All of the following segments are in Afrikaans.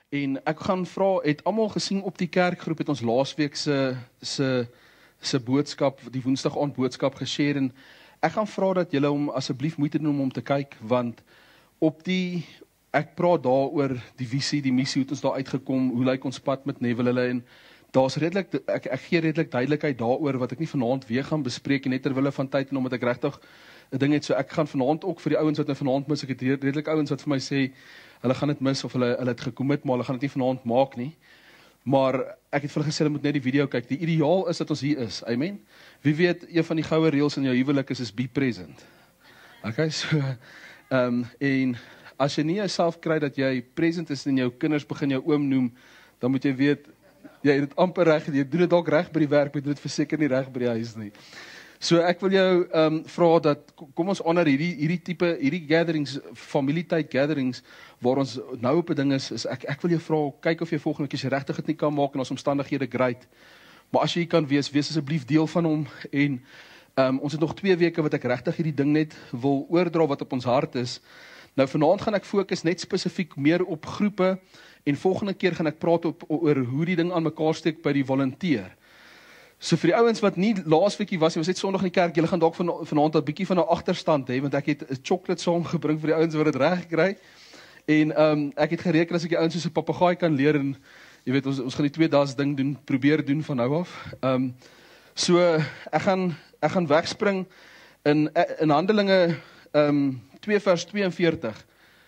En ek gaan vra, het almal gesien op die kerkgroep, het ons laasweek se boodskap, die woensdag aand boodskap geshare, en ek gaan vra dat julle hom asseblief moeite doen om te kyk, want ek praat daar oor die visie, die missie, hoe het ons daar uitgekom, hoe lyk ons pad met Neville hulle, en daar's redelik, ek gee redelik duidelikheid daaroor, wat ek nie vanaand weer gaan bespreek, en net terwille van tyd, en omdat ek regtig 'n ding het, so ek gaan vanaand ook vir die ouens wat nou vanaand mis, ek het redelik ouens wat vir my sê, hulle gaan dit mis, of hulle het gekommit, maar hulle gaan dit nie vanaand maak nie, maar ek het vir hulle gesê, hulle moet net die video kyk, die ideaal is dat ons hier is, amen, wie weet, een van die goue reëls in jou huwelik is be present, okay, so, en as jy nie jouself kry dat jy present is en jou kinders begin jou oom noem, dan moet jy weet, jy het dit amper reg, jy doen dit ook reg by die werk, maar jy doen dit verseker nie reg by die huis nie. So ek wil jou vra dat, kom ons honor hierdie gatherings, familietyd gatherings, waar ons nou op 'n ding is ek wil jou vra, kyk of jy volgende keer, as jy regtig dit nie kan maak, en ons omstandighede great, maar as jy kan wees asseblief deel van hom, en ons het nog 2 weke wat ek regtig hierdie ding net wil oordra wat op ons hart is. Nou vanaand gaan ek fokus net spesifiek meer op groepe, en volgende keer gaan ek praat oor hoe die ding aan mekaar steek by die volunteer. So vir die ouens wat nie laasweekie was net Sondag in die kerk, julle gaan dalk vanaand 'n bietjie van 'n agterstand hê, want ek het 'n chocolate saamgebring vir die ouens wat dit reg gekry. En ek het gereken as ek die ouens soos 'n papegaai kan leer, en jy weet ons gaan die 2 dae ding probeer doen van nou af. So ek gaan wegspring in Handelinge 2 vers 42.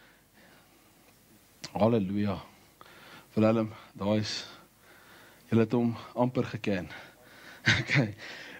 Halleluja. Willem, daar is, julle het hom amper geken. Okay.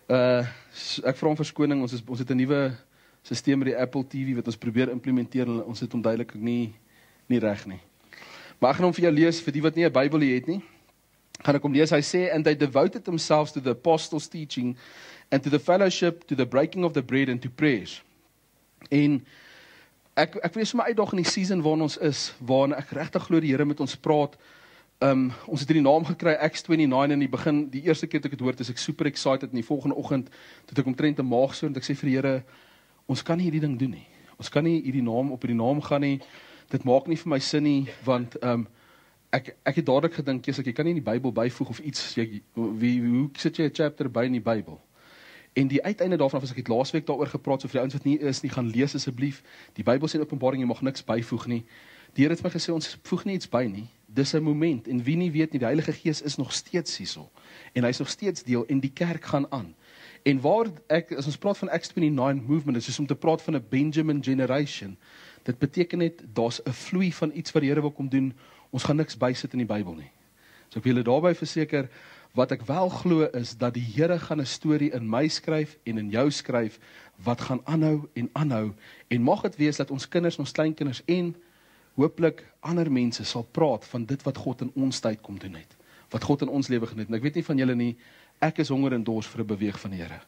Ek vra om verskoning, ons het 'n nuwe stelsel met die Apple TV wat ons probeer implementeer, en ons het hom duidelik nie reg nie. Maar ek gaan hom vir jou lees, vir die wat nie 'n Bybel het nie, gaan ek hom lees. Hy sê, and they devoted themselves to the apostles' teaching, and to the fellowship, to the breaking of the bread, and to prayers. En ek wil sommer uitdaag in die season waarin ons is, waarin ek regtig glo die Here met ons praat. Ons het hierdie naam gekry, Acts 29, in die begin, die eerste keer dat ek het hoor, is ek super excited, en die volgende oggend, toe ek omtrent 'n maagsoor, en ek sê vir die Here, ons kan nie hierdie ding doen nie, ons kan nie hierdie naam op hierdie naam gaan nie, dit maak nie vir my sin nie, want ek het dadelik gedink, jy kan nie in die Bybel byvoeg of iets, hoe sit jy 'n chapter by in die Bybel? En die uiteinde daarvan, as ek het laasweek daaroor gepraat, so vir die ouens wat nie is nie, gaan lees asseblief, die Bybel sê in Openbaring, jy mag niks byvoeg nie. Die Here het my gesê, ons voeg nie iets by nie, dis 'n moment, en wie nie weet nie, die Heilige Gees is nog steeds hierso, en hy is nog steeds deel, en die kerk gaan aan. En as ons praat van Acts 29 movement, is soos om te praat van 'n Benjamin generation, dit beteken net, daar's 'n vloei van iets wat die Here wil kom doen, ons gaan niks bysit in die Bybel nie. So ek wil julle daarby verseker, wat ek wel glo is, dat die Here gaan 'n storie in my skryf, en in jou skryf, wat gaan aanhou, en mag het wees, dat ons kinders, ons kleinkinders, en hooplik ander mense sal praat van dit wat God in ons tyd kom doen het, wat God in ons lewe gedoen het, en ek weet nie van julle nie, ek is honger en dors vir 'n beweeg van die Here.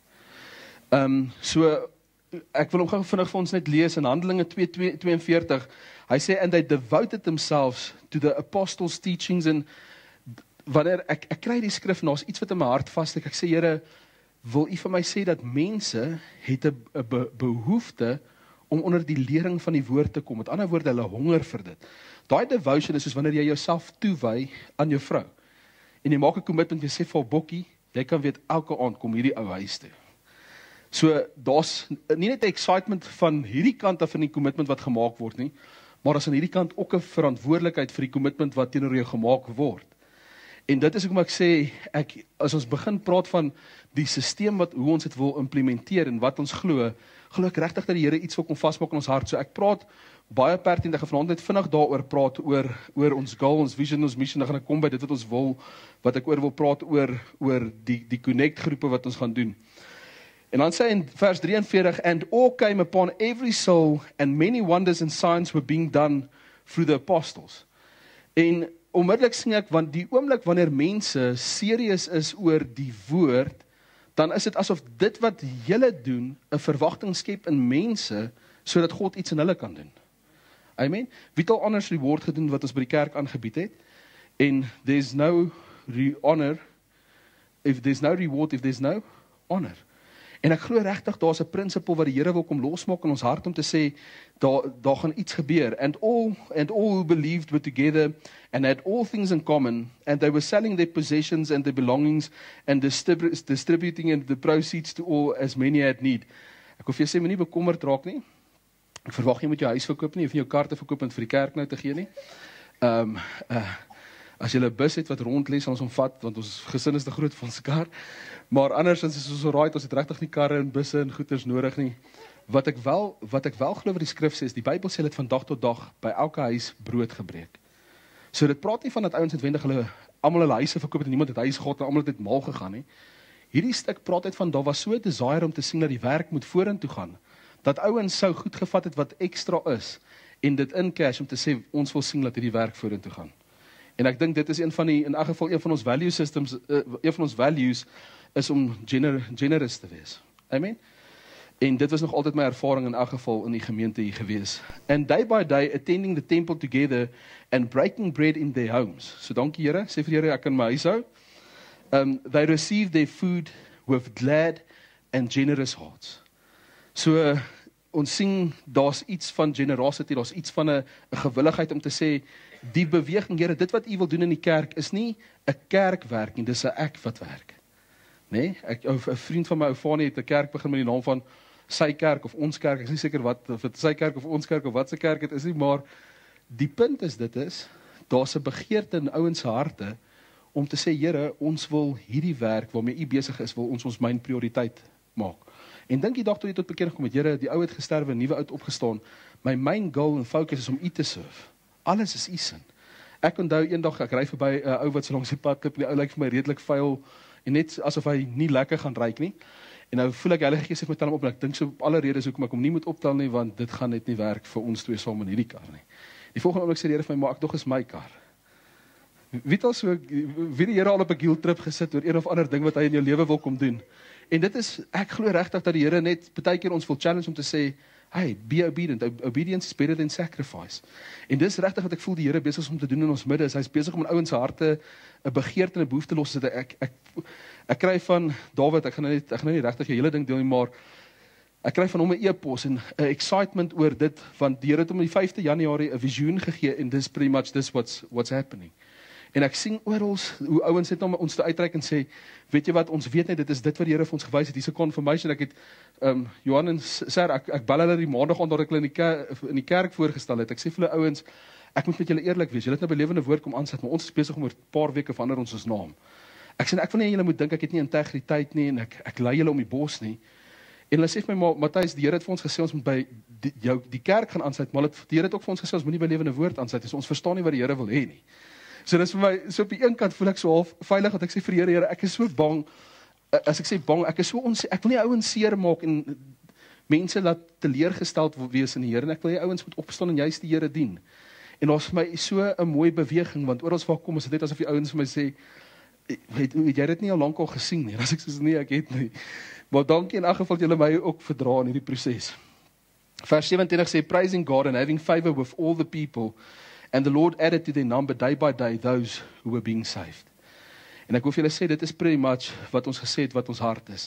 So, ek wil hom gou vinnig vir ons net lees, in Handelinge 2:42, hy sê, and they devoted themselves to the apostles' teachings, en wanneer ek kry die skrif, en daar's iets wat in my hart vassteek, ek sê, Here, wil U vir my sê, dat mense het 'n behoefte, om onder die lering van die woord te kom, met ander woorde, hulle honger vir dit. Daai devotion is soos wanneer jy jouself toewy aan jou vrou, en jy maak 'n commitment, jy sê vir Bokkie, jy kan weet, elke aand kom hierdie ou huis toe. So, daar's nie net 'n excitement van hierdie kant af van die commitment wat gemaak word nie, maar as aan hierdie kant ook 'n verantwoordelikheid vir die commitment wat teenoor jou gemaak word. En dit is hoekom ek sê, as ons begin praat van die stelsel hoe ons dit wil implementeer, en wat ons glo ek regtig dat die Here iets wil kom vasmaak in ons hart. So ek praat baie pertinent, ek gaan vanaand net vinnig daaroor praat, oor ons goal, ons vision, ons mission, dan gaan ek kom by dit wat ons wil, wat ek oor wil praat, oor die connect groepe wat ons gaan doen. En dan sê in vers 43, and all came upon every soul, and many wonders and signs were being done through the apostles. En onmiddellik sien ek, want die oomblik wanneer mense serieus is oor die woord, dan is dit asof dit wat julle doen, 'n verwagting skep in mense, sodat God iets in hulle kan doen. Amen. Wie het al anders reward gedoen wat ons by die kerk aangebied het? En there's no honor, if there's no reward, if there's no honor. En ek glo regtig daar's 'n prinsipel wat die Here wil kom losmaak in ons hart om te sê daar gaan iets gebeur. And all who believed were together and had all things in common, and they were selling their possessions and their belongings and distributing the proceeds to all as many had need. Ek wil vir jou sê, moenie bekommerd raak nie. Ek verwag jy moet jou huis verkoop nie, of jou kaarte verkoop en vir die kerk nou te gee nie. As jy 'n bus het wat rondlê, sal ons hom vat, want ons gesin is te groot vir ons kar. Maar andersins is ons alright, ons het regtig nie karre en busse en goeders nodig nie. Wat ek wel glo wat die skrif sê, is die Bybel sê dit van dag tot dag by elke huis brood gebreek. So dit praat nie van dat ouens uitwendig almal hulle huise verkoop het en niemand het huis gehad en almal het mal gegaan nie. Hierdie stuk praat uit van daar was so 'n desire om te sien dat die werk moet vorentoe gaan. Dat ouens sou goed gevat het wat ekstra is en dit in cash om te sê ons wil sien dat hierdie werk vorentoe gaan. En ek dink dit is in elk geval een van ons value systems, een van ons values is om generous te wees. Amen. En dit was nog altyd my ervaring in elk geval in die gemeente hier gewees. And day by day attending the temple together and breaking bread in their homes. So dankie Here, sê vir Here ek in my huis hou. They received their food with glad and generous hearts. So ons sien daar's iets van generosity, daar's iets van 'n gewilligheid om te sê die beweging, Here, dit wat U wil doen in die kerk is nie 'n kerkwerk nie, dis 'n ek wat werk. Nee, 'n vriend van my ou Fanie het 'n kerk begin met die naam van sy kerk of ons kerk. Ek is nie seker of dit sy kerk of ons kerk of wat se kerk dit is nie, maar die punt is daar's 'n begeerte in ouens se harte om te sê, Here, ons wil hierdie werk waarmee U besig is, wil ons myn prioriteit maak. En dink die dag toe jy tot bekering kom het, Here, die ou het gesterwe, nuwe oud opgestaan. My main goal en focus is om U te serve. Alles is U sin. Ek onthou eendag ek ry verby 'n ou wat so langs die pad loop, die ou lyk vir my redelik vuil en net asof hy nie lekker gaan ruik nie. En nou voel ek Heilige Gees sê moet tel hom op en ek dink so op alle redes hoekom ek hom nie moet optel nie, want dit gaan net nie werk vir ons twee saam in hierdie kar nie. Die volgende oomblik sê die Here vir my, maar ek dog is my kar. Wie die Here al op 'n guilt trip gesit oor een of ander ding wat hy in jou lewe wil kom doen. En dit is, ek glo regtig dat die Here net baie keer ons wil challenge om te sê, hey, be obedient. Obedience is better than sacrifice. En dis regtig wat ek voel die Here besig is om te doen in ons midde. Hy's besig om in ouens se harte 'n begeerte en 'n behoefte los te sit. Ek kry van Dawid, ek gaan nou nie regtig die hele ding deel nie, maar ek kry van hom 'n e-pos en 'n excitement oor dit, want die Here het hom die 5de Januarie 'n visioen gegee en dis pretty much this what's happening. En ek sien oral hoe ouens net om ons te uitreik en sê, weet jy wat, ons weet net, dit is dit wat die Here vir ons gewys het, hier's 'n confirmation. Ek het Johan en Sir, ek bel hulle die maandag aand dat ek hulle in die kerk voorgestel het. Ek sê vir hulle ouens, ek moet met julle eerlik wees. Julle het nou by Lewende Woord kom aansit, maar ons is besig om oor 'n paar weke verander ons naam. Ek sê ek wil nie julle moet dink ek het nie integriteit nie en ek lei julle om die bos nie. En hulle sê vir my, maar Matthys, die Here het vir ons gesê ons moet by die kerk gaan aansit, maar die Here het ook vir ons gesê ons moenie by Lewende Woord aansit. So ons verstaan nie wat die Here wil hê nie. So dis vir my, so op die een kant voel ek so half veilig, want ek sê vir die Here, ek is so bang, as ek sê bang, ek wil nie ouens seer maak en mense laat teleurgesteld wees in die Here, en ek wil die ouens moet opstaan en juist die Here dien. En daar's vir my so 'n mooi beweging, want oral waar kom is dit net asof die ouens vir my sê, het jy dit nie al lank al gesien nie? As ek sê nee, ek het nie. Maar dankie in elk geval julle my ook verdra in hierdie proses. Vers 27 sê, praising God and having favor with all the people, and the Lord added to their number day by day those who were being saved. En ek wil vir julle sê, dit is pretty much wat ons gesê het, wat ons hart is.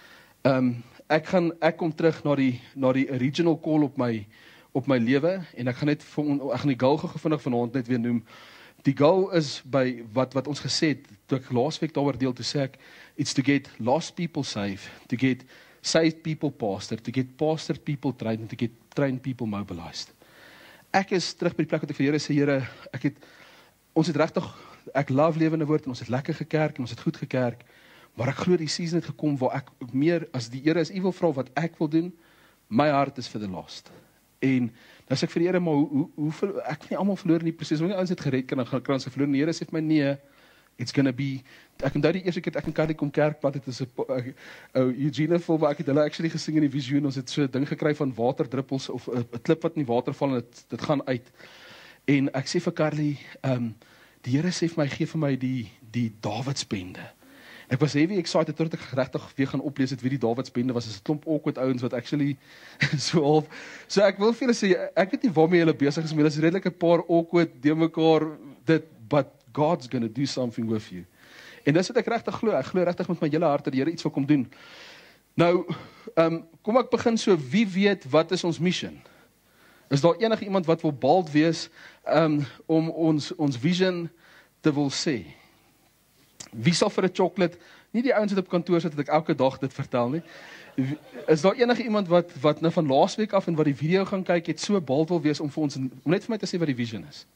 Ek kom terug na die original call op my lewe, en ek gaan die goal vinnig vanaand net weer noem. Die goal is by wat ons gesê het, toe ek laasweek daaroor deel, toe sê ek, it's to get lost people saved, to get saved people pastored, to get pastored people trained, and to get trained people mobilized. Ek is terug by die plek wat ek vir Here sê, Here, ons het regtig, ek love Lewende Woord, en ons het lekker gekerk, en ons het goed gekerk, maar ek glo die season het gekom, waar ek meer, as die Here is, U wil vra wat ek wil doen, my hart is vir the lost. En, dan sê ek vir die Here, maar hoeveel, ek wil nie allemaal verloor in die proses, want nie ons het gered, kan gaan krans verloor, en die Here sê vir my, nee, it's gonna be, ek onthou die eerste keer, ek en Kali kom kerkpad, het is Eugene vol, waar ek het hulle actually gesing in die visioen, ons het so 'n ding gekry van waterdruppels, of 'n klip wat in die water val, en dit gaan uit, en ek sê vir Carly, die Here sê vir my, gee vir my die Dawidsbende. Ek was heavy excited, tot ek regtig weer gaan oplees het wie die Dawidsbende was, is 'n klomp awkward ouens, wat actually, so ek wil vir julle sê, ek weet nie waarmee julle besig is, maar julle is redelik 'n paar awkward, deur mekaar, but God's going to do something with you. En dis wat ek regtig glo, ek glo regtig met my hele hart dat die Here iets wil kom doen. Nou, kom ek begin so, wie weet wat is ons mission? Is daar enige iemand wat wil bald wees om ons vision te wil sê? Wie sal vir 'n chocolate, nie die ouens wat op kantoor sit, dat ek elke dag dit vertel nie. Is daar enige iemand wat nou van laasweek af en wat die video gaan kyk, het so bald wil wees om vir ons, om net vir my te sê wat die vision is?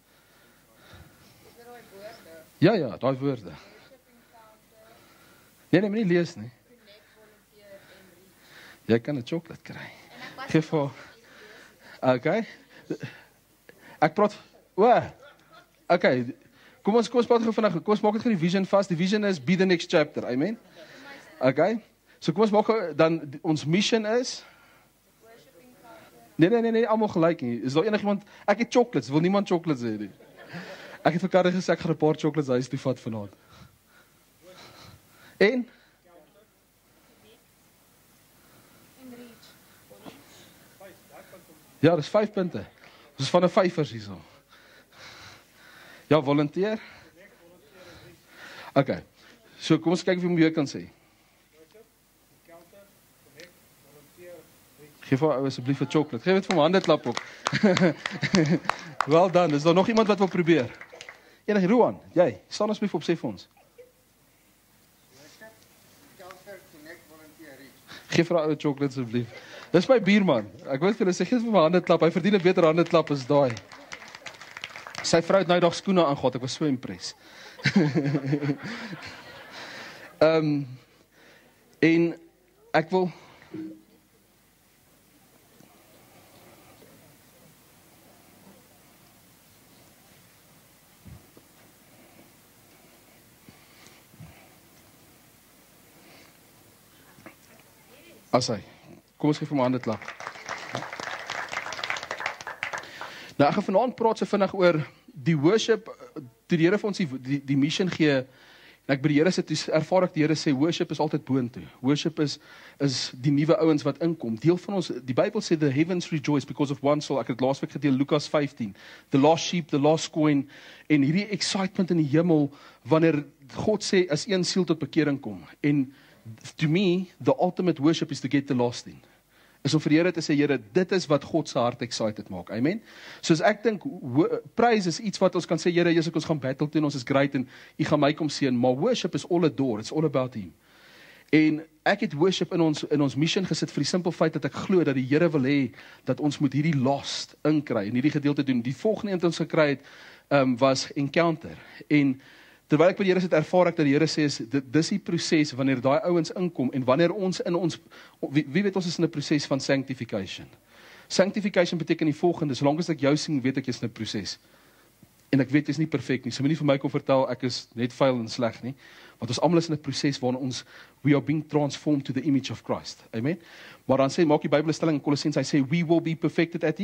Ja, daai woorde. Nee, maar nie lees nie. Jy kan 'n chocolate kry. Geef vir. Okay. Ek praat. Okay. Kom ons praat gou vinnig. Kom ons maak dit gou die vision vas. Die vision is be the next chapter. Amen. Okay. So kom ons maak gou dan ons mission is Nee, almal gelyk nie. Is daar enigiemand? Ek het chocolates. Wil niemand chocolates hê nie? Ek het vir Karre gesê ek gaan 'n paar chocolates huis toe vat vanaand. En ja, dis 5 punte. Ons is van 'n vyfers hierso. Ja, volunteer. Okay. So kom ons kyk of jy meer kan sê. Geef vir asseblief 'n chocolate. Geef dit vir my hande klap op. Well done. Is daar nog iemand wat wil probeer? Enige Roan, jy, staan asseblief op, sê vir ons. Geef vir haar 'n chocolate asseblief. Dis my buurman. Ek wil vir hulle sê gee vir my hande klap. Hy verdien 'n beter hande klap as daai. Sy vrou het nou dag skoene aangetrek. Ek was so impressed. En ek wil Asai. Kom ons gee vir my hande klap. Nou ek gaan vanaand praat so vinnig oor die worship, toe die Here vir ons die mission gee, en ek by die Here sit, ervaar ek die Here sê, worship is altyd boontoe. Worship is die nuwe ouens wat inkom. Deel van ons, die Bybel sê, the heavens rejoice because of one soul. Ek het laasweek gedeel, Lukas 15. The lost sheep, the lost coin, en hierdie excitement in die hemel, wanneer God sê, as een siel tot bekering kom. En to me, the ultimate worship is to get the lost in. Is om vir die Here te sê, Here, dit is wat God se hart excited maak. Amen. Soos ek dink, praise is iets wat ons kan sê, Here, Jesus, ons gaan battle doen, ons is great en U gaan my kom seën, maar worship is all adore, it's all about Him. En ek het worship in ons mission gesit vir die simpel feit dat ek glo dat die Here wil hê dat ons moet hierdie lost inkry en hierdie gedeelte doen. Die volgende een wat ons gekry het was encounter. En terwyl ek by die Here sit, ervaar ek dat die Here sê, dis die proses wanneer daai ouens inkom, en wanneer ons in ons, wie weet ons is in 'n proses van sanctification. Sanctification beteken die volgende, solank as ek jou sien, weet ek jy's in 'n proses. En ek weet jy's nie perfek nie, so moenie vir my kom vertel, ek is net vuil en sleg nie, want ons almal is in 'n proses waarin ons, we are being transformed to the image of Christ. Amen. Maar dan sê, maak die Bybel 'n stelling in Kolossense, hy sê, we will be perfected at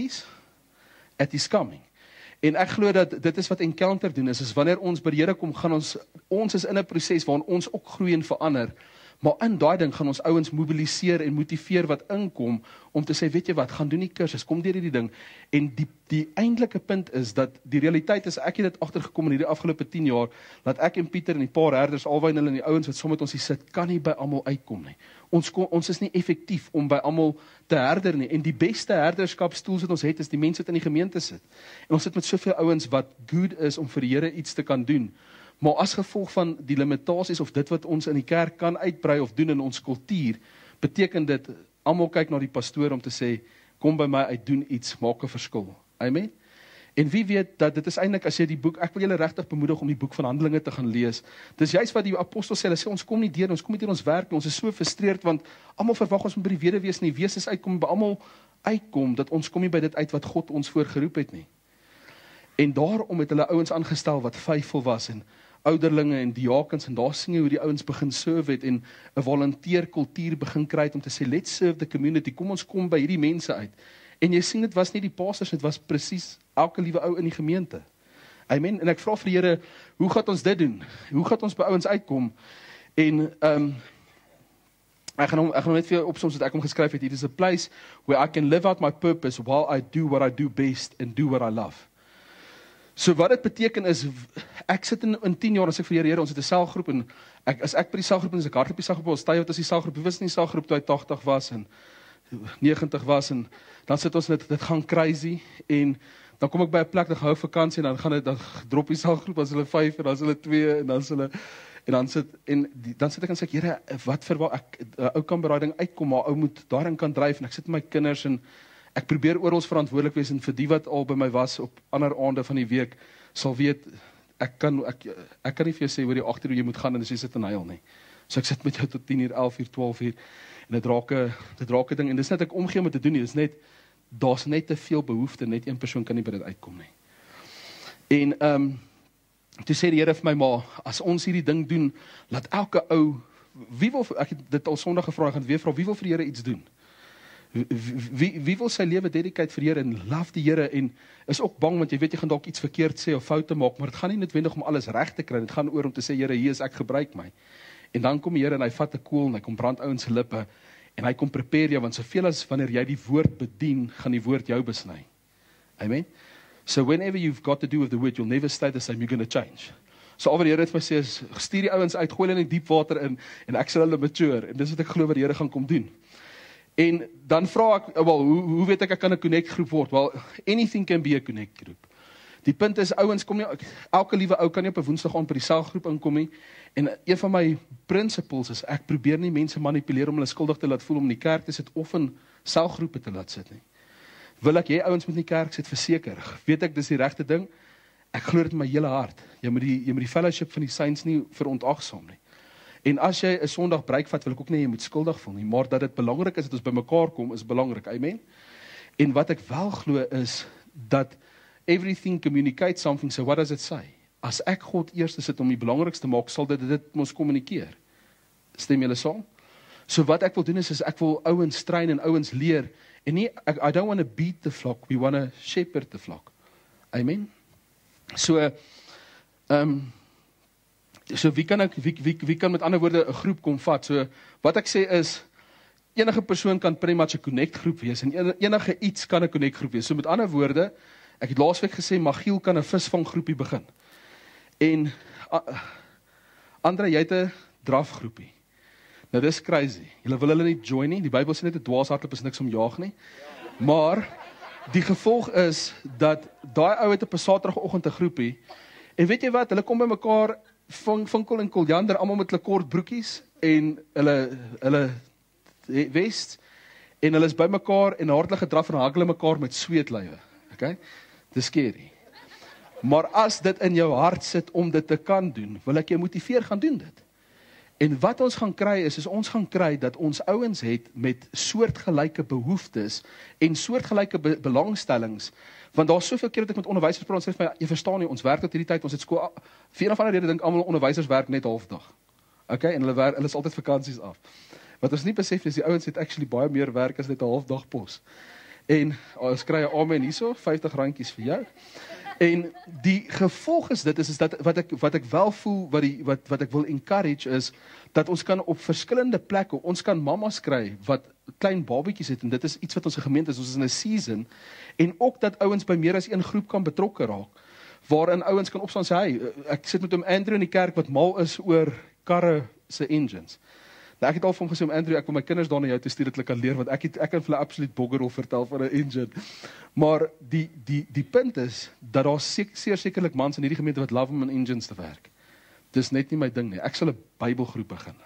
His coming. En ek glo dat dit is wat encounter doen, is wanneer ons by die Here kom, gaan ons is in 'n proses waarin ons ook groei en verander, maar in daai ding gaan ons ouens mobiliseer en motiveer wat inkom, om te sê, weet jy wat, gaan doen die kursus, kom deur hierdie ding, en die eindelike punt is, dat die realiteit is, ek het dit agtergekom in hierdie afgelope 10 jaar, dat ek en Pieter en die paar herders, alwyn hulle en die ouens wat saam met ons hier sit, kan nie by almal uitkom nie. Ons is nie effektief om by almal te herder nie, en die beste herderskapstools wat ons het, is die mense wat in die gemeente sit. En ons sit met soveel ouens wat good is om vir die Here iets te kan doen, maar as gevolg van die limitasies of dit wat ons in die kerk kan uitbrei of doen in ons kultuur, beteken dit, almal kyk na die pastoor om te sê, kom by my uit, doen iets, maak 'n verskil. Amen. En wie weet dat dit is eintlik, as jy die boek, ek wil julle regtig bemoedig om die boek van Handelinge te gaan lees. Dis juist wat die apostels sê, hulle sê, ons kom nie deur ons werk, ons is so frustreerd, want almal verwag ons moet by die weduwees en die wees uitkom, by almal uitkom, dat ons kom nie by dit uit wat God ons voorgeroep het nie. En daarom het hulle ouens aangestel wat vyfvol was, en ouderlinge en diakens, en daar sien jy hoe die ouens begin serve het, en 'n volunteer kultuur begin kry het om te sê, let's serve the community, kom ons kom by hierdie mense uit. En jy sien, dit was nie die pastors, dit was presies elke liewe ou in die gemeente. Amen. En ek vra vir die Here, hoe gaan ons dit doen? Hoe gaan ons by ouens uitkom? En ek gaan hom net vir jou opsom wat ek hom geskryf het. It is a place where I can live out my purpose while I do what I do best and do what I love. So wat dit beteken is, ek sit in 10 jaar, as ek vir Here, ons het 'n selgroep, en as ek by die selgroep is, ek hardloop die selgroep, ons stay wat as die selgroep, wie was in die selgroep toe hy 80 was, en 90 was, en dan sit ons dit gaan crazy, en dan kom ek by 'n plek, dan hou vakansie, en dan drop die selgroep, as hulle 5, en dan is hulle 2, en dan is hulle, dan sit ek en sê, Here, wat verwag ek, ou kan by daai ding uitkom, maar ou moet daarin kan dryf, en ek sit met my kinders, en ek probeer oral verantwoordelik wees, en vir die wat al by my was, op ander aande van die week, sal weet, ek kan nie vir jou sê, oor die 8 uur jy moet gaan, en as jy sit en huil nie. So ek sit met jou tot 10 uur, 11 uur, 12 uur, en dit raak 'n ding, en dis net ek omgee om dit te doen nie, dis net, daar's net te veel behoefte, net een persoon kan nie by dit uitkom nie. En, toe sê die Here vir my, maar, as ons hierdie ding doen, laat elke ou, ek het dit al Sondag gevra, ek gaan weer vra, wie wil vir die Here iets doen? Wie wil sy lewe dedicate vir die Here en love die Here en is ook bang, want jy weet jy gaan dalk iets verkeerd sê of foute maak, maar dit gaan nie noodwendig om alles reg te kry, dit gaan oor om te sê, Here, hier is ek, gebruik my. En dan kom die Here en hy vat 'n koel en hy kom brand ouens se lippe en hy kom prepare jou, want soveel as wanneer jy die woord bedien, gaan die woord jou besny. Amen. So whenever you've got to do with the word, you'll never stay the same, you're going to change. So al wat die Here het vir my sê is, stuur die ouens uit, gooi hulle in die diep water in en ek sal hulle mature, en dis wat ek glo wat die Here gaan kom doen. En dan vra ek, wel, hoe weet ek kan 'n connect groep word? Well, anything can be a connect groep. Die punt is, ouens kom nie, elke liewe ou kan nie op 'n Woensdag aand by die selgroep inkom nie, en een van my principles is, ek probeer nie mense manipuleer om hulle skuldig te laat voel om in die kerk te sit, of in selgroepe te laat sit nie. Wil ek, jy ouens moet in die kerk sit, verseker, weet ek, dis die regte ding, ek glo dit in my hele hart, jy moet die fellowship van die saints nie verontagsaam nie. En as jy 'n Sondag breek vat, wil ek ook nie jy moet skuldig voel nie, maar dat dit belangrik is dat ons by mekaar kom, is belangrik, amen. En wat ek wel glo is, dat everything communicates something, so what does it say? As ek God eers sit om die belangrikste maak, sal dit ons kommunikeer. Stem julle saam? So wat ek wil doen is ek wil ouens train en ouens leer, en nie, I don't want to beat the flock, we want to shepherd the flock. Amen. So, so wie kan met ander woorde 'n groep kom vat? So wat ek sê is, enige persoon kan pretty much 'n connect groep wees, en enige iets kan 'n connect groep wees. So met ander woorde, ek het laasweek gesê, Magiel kan 'n visvanggroepie begin. En Andre, jy het 'n drafgroepie. Nou dis crazy. Julle wil hulle nie join nie. Die Bybel sê net 'n dwaashardloop is niks om jaag nie. Maar die gevolg is dat daai ou het op 'n Saterdagoggend 'n groepie. En weet jy wat? Hulle kom by mekaar, Vinkel en Koljander, almal met hulle kort broekies en hulle vest, en hulle is by mekaar en hartlik draf en hagel mekaar met sweetlywe. Okay? Dis scary. Maar as dit in jou hart sit om dit te kan doen, wil ek jou motiveer, gaan doen dit. En wat ons gaan kry is ons gaan kry dat ons ouens het met soortgelyke behoeftes en soortgelyke belangstellings, want daar is soveel keer dat ek met onderwysers praat, en sê vir my, jy verstaan nie, ons werk tot hierdie tyd, ons het skool, vir een of ander rede dink almal onderwysers werk net halfdag. Okay, en hulle is altyd vakansies af. Wat ons nie besef is, die ouens het actually baie meer werk as net 'n halfdag pos. En ons kry 'n amen hierso, R50 vir jou. En die gevolg is dit, is dat wat ek wel voel, wat ek wil encourage is, dat ons kan op verskillende plekke, ons kan mamas kry, wat klein babietjies het, en dit is iets wat ons gemeente is, ons is in 'n season, en ook dat ouens by meer as een groep kan betrokke raak, waarin ouens kan opstaan en sê, hey, ek sit met hom Andrew in die kerk, wat mal is oor karre se engines. Nou, ek het al vir hom gesê, Andrew, ek wil my kinders daar na jou te stuur, dat hulle kan leer, want ek kan vir hulle absoluut boggerel vertel van 'n engine. Maar die punt is, dat daar sekerlik mans in hierdie gemeente wat love om in engines te werk. Dis net nie my ding nie. Ek sal 'n Bybelgroep begin.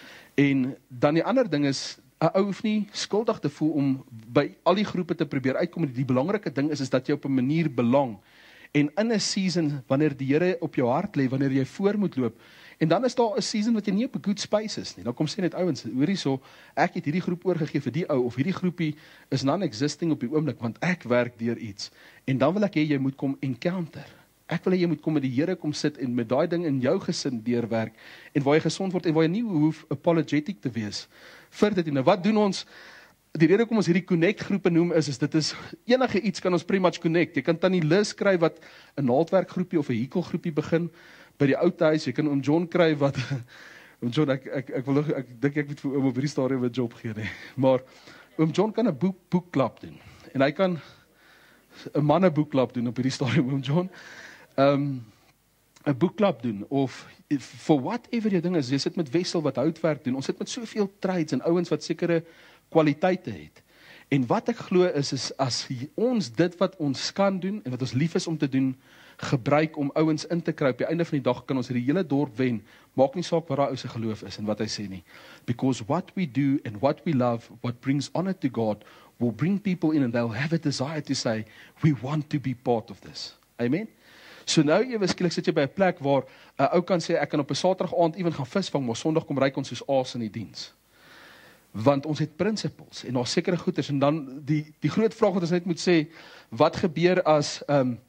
En dan die ander ding is, 'n ou hoef nie skuldig te voel om by al die groepe te probeer uitkom. Die belangrike ding is dat jy op 'n manier belang. En in 'n season, wanneer die Here op jou hart lê, wanneer jy voor moet loop, en dan is daar 'n season wat jy nie op 'n good space is nie. Dan kom sê net ouens, hoor hierso, ek het hierdie groep oorgegee vir die ou, of hierdie groepie is non-existing op die oomblik, want ek werk deur iets. En dan wil ek hê jy moet kom encounter. Ek wil hê jy moet kom met die Here kom sit en met daai ding in jou gesin deurwerk, en waar jy gesond word en waar jy nie hoef apologetic te wees vir dit. Nou wat doen ons? Die rede kom ons hierdie connect groepe noem is dit is enige iets kan ons pretty much connect. Jy kan Tannie Liz kry wat 'n naaldwerkgroepie of 'n hekelgroepie begin by die ou huis. Jy kan oom John kry wat oom John, ek dink ek moet vir oom op hierdie stadium 'n job gee nie. Maar oom John kan 'n boekklub doen. En hy kan 'n manne boekklub doen op hierdie stadium, oom John. 'n boekklub doen, of for whatever jou ding is, jy sit met Wessel wat houtwerk doen, ons sit met soveel trades en ouens wat sekere kwaliteite het. En wat ek glo is as ons dit wat ons kan doen, en wat ons lief is om te doen, gebruik om ouens in te kry, op die einde van die dag kan ons hierdie hele dorp wen, maak nie saak wat daai ou se geloof is, en wat hy sê nie. Because what we do, and what we love, what brings honor to God, will bring people in, and they'll have a desire to say, we want to be part of this. Amen? So nou ewe skielik sit jy by 'n plek waar 'n ou kan sê, ek kan op 'n Saterdag aand ewen gaan visvang, maar Sondag kom ry ons soos aas in die diens. Want ons het principles, en daar's sekere goeders, en dan die groot vraag wat ons net moet sê, wat gebeur as 'n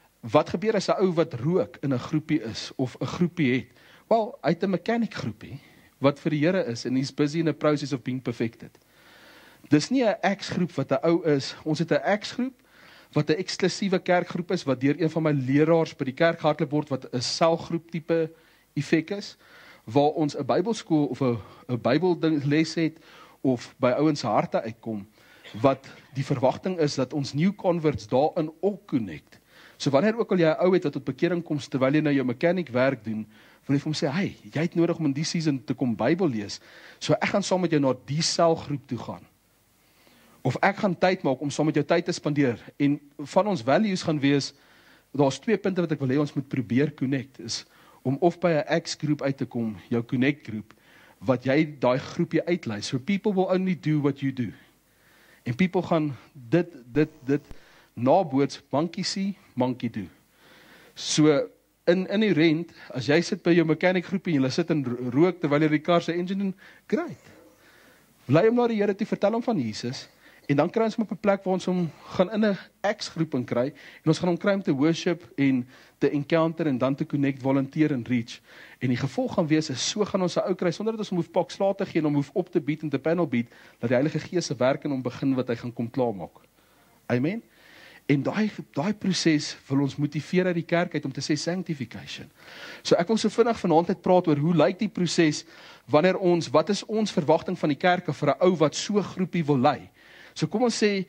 ou wat rook in 'n groepie is, of 'n groepie het? Wel, hy het 'n mechanic groepie, wat vir die Here is, en he's busy in a process of being perfected. Dis nie 'n X-groep wat 'n ou is, ons het 'n X-groep, wat 'n eksklusiewe kerkgroep is, wat deur een van my leraars by die kerk gehardloop word, wat 'n selgroep tipe effek is, waar ons 'n Bybelskool of 'n Bybelles het, of by ouens harte uitkom, wat die verwagting is, dat ons new converts daarin ook connect. So wanneer ook al jy 'n ou het wat tot bekering kom, terwyl jy nou jou mechanic werk doen, wil jy vir hom sê, hey, jy het nodig om in die season te kom Bybel lees, so ek gaan saam met jou na die selgroep toe gaan. Of ek gaan tyd maak om saam met jou tyd te spandeer, en van ons values gaan wees, daar's 2 punte wat ek wil hê ons moet probeer connect, is om of by 'n X-groep uit te kom, jou connect groep, wat jy daai groepie uitlei, so people will only do what you do, en people gaan dit naboots, monkey see, monkey do. So, in die rent, as jy sit by jou mechanic groepie, en jy sit en rook, terwyl jy die kar se engine doen, great. Lei hom na die Here toe, vertel hom van Jesus, en dan kry ons hom op 'n plek waar ons hom gaan in 'n X-groep in kry, en ons gaan hom kry om te worship, en te encounter, en dan te connect, volunteer en reach. En die gevolg gaan wees, is so gaan ons 'n ou kry, sonder dat ons hom hoef pak slaag te gee, en hom hoef op te bied en te panel bied, dat die Heilige Gees se werk in hom begin, wat hy gaan kom klaarmaak. Amen? En daai proses wil ons motiveer uit die kerk uit, om te sê sanctification. So ek wil so vinnig vanaand net praat oor, hoe lyk die proses, wanneer wat is ons verwagting van die kerk, vir 'n ou wat so 'n groepie wil lei. So kom ons sê,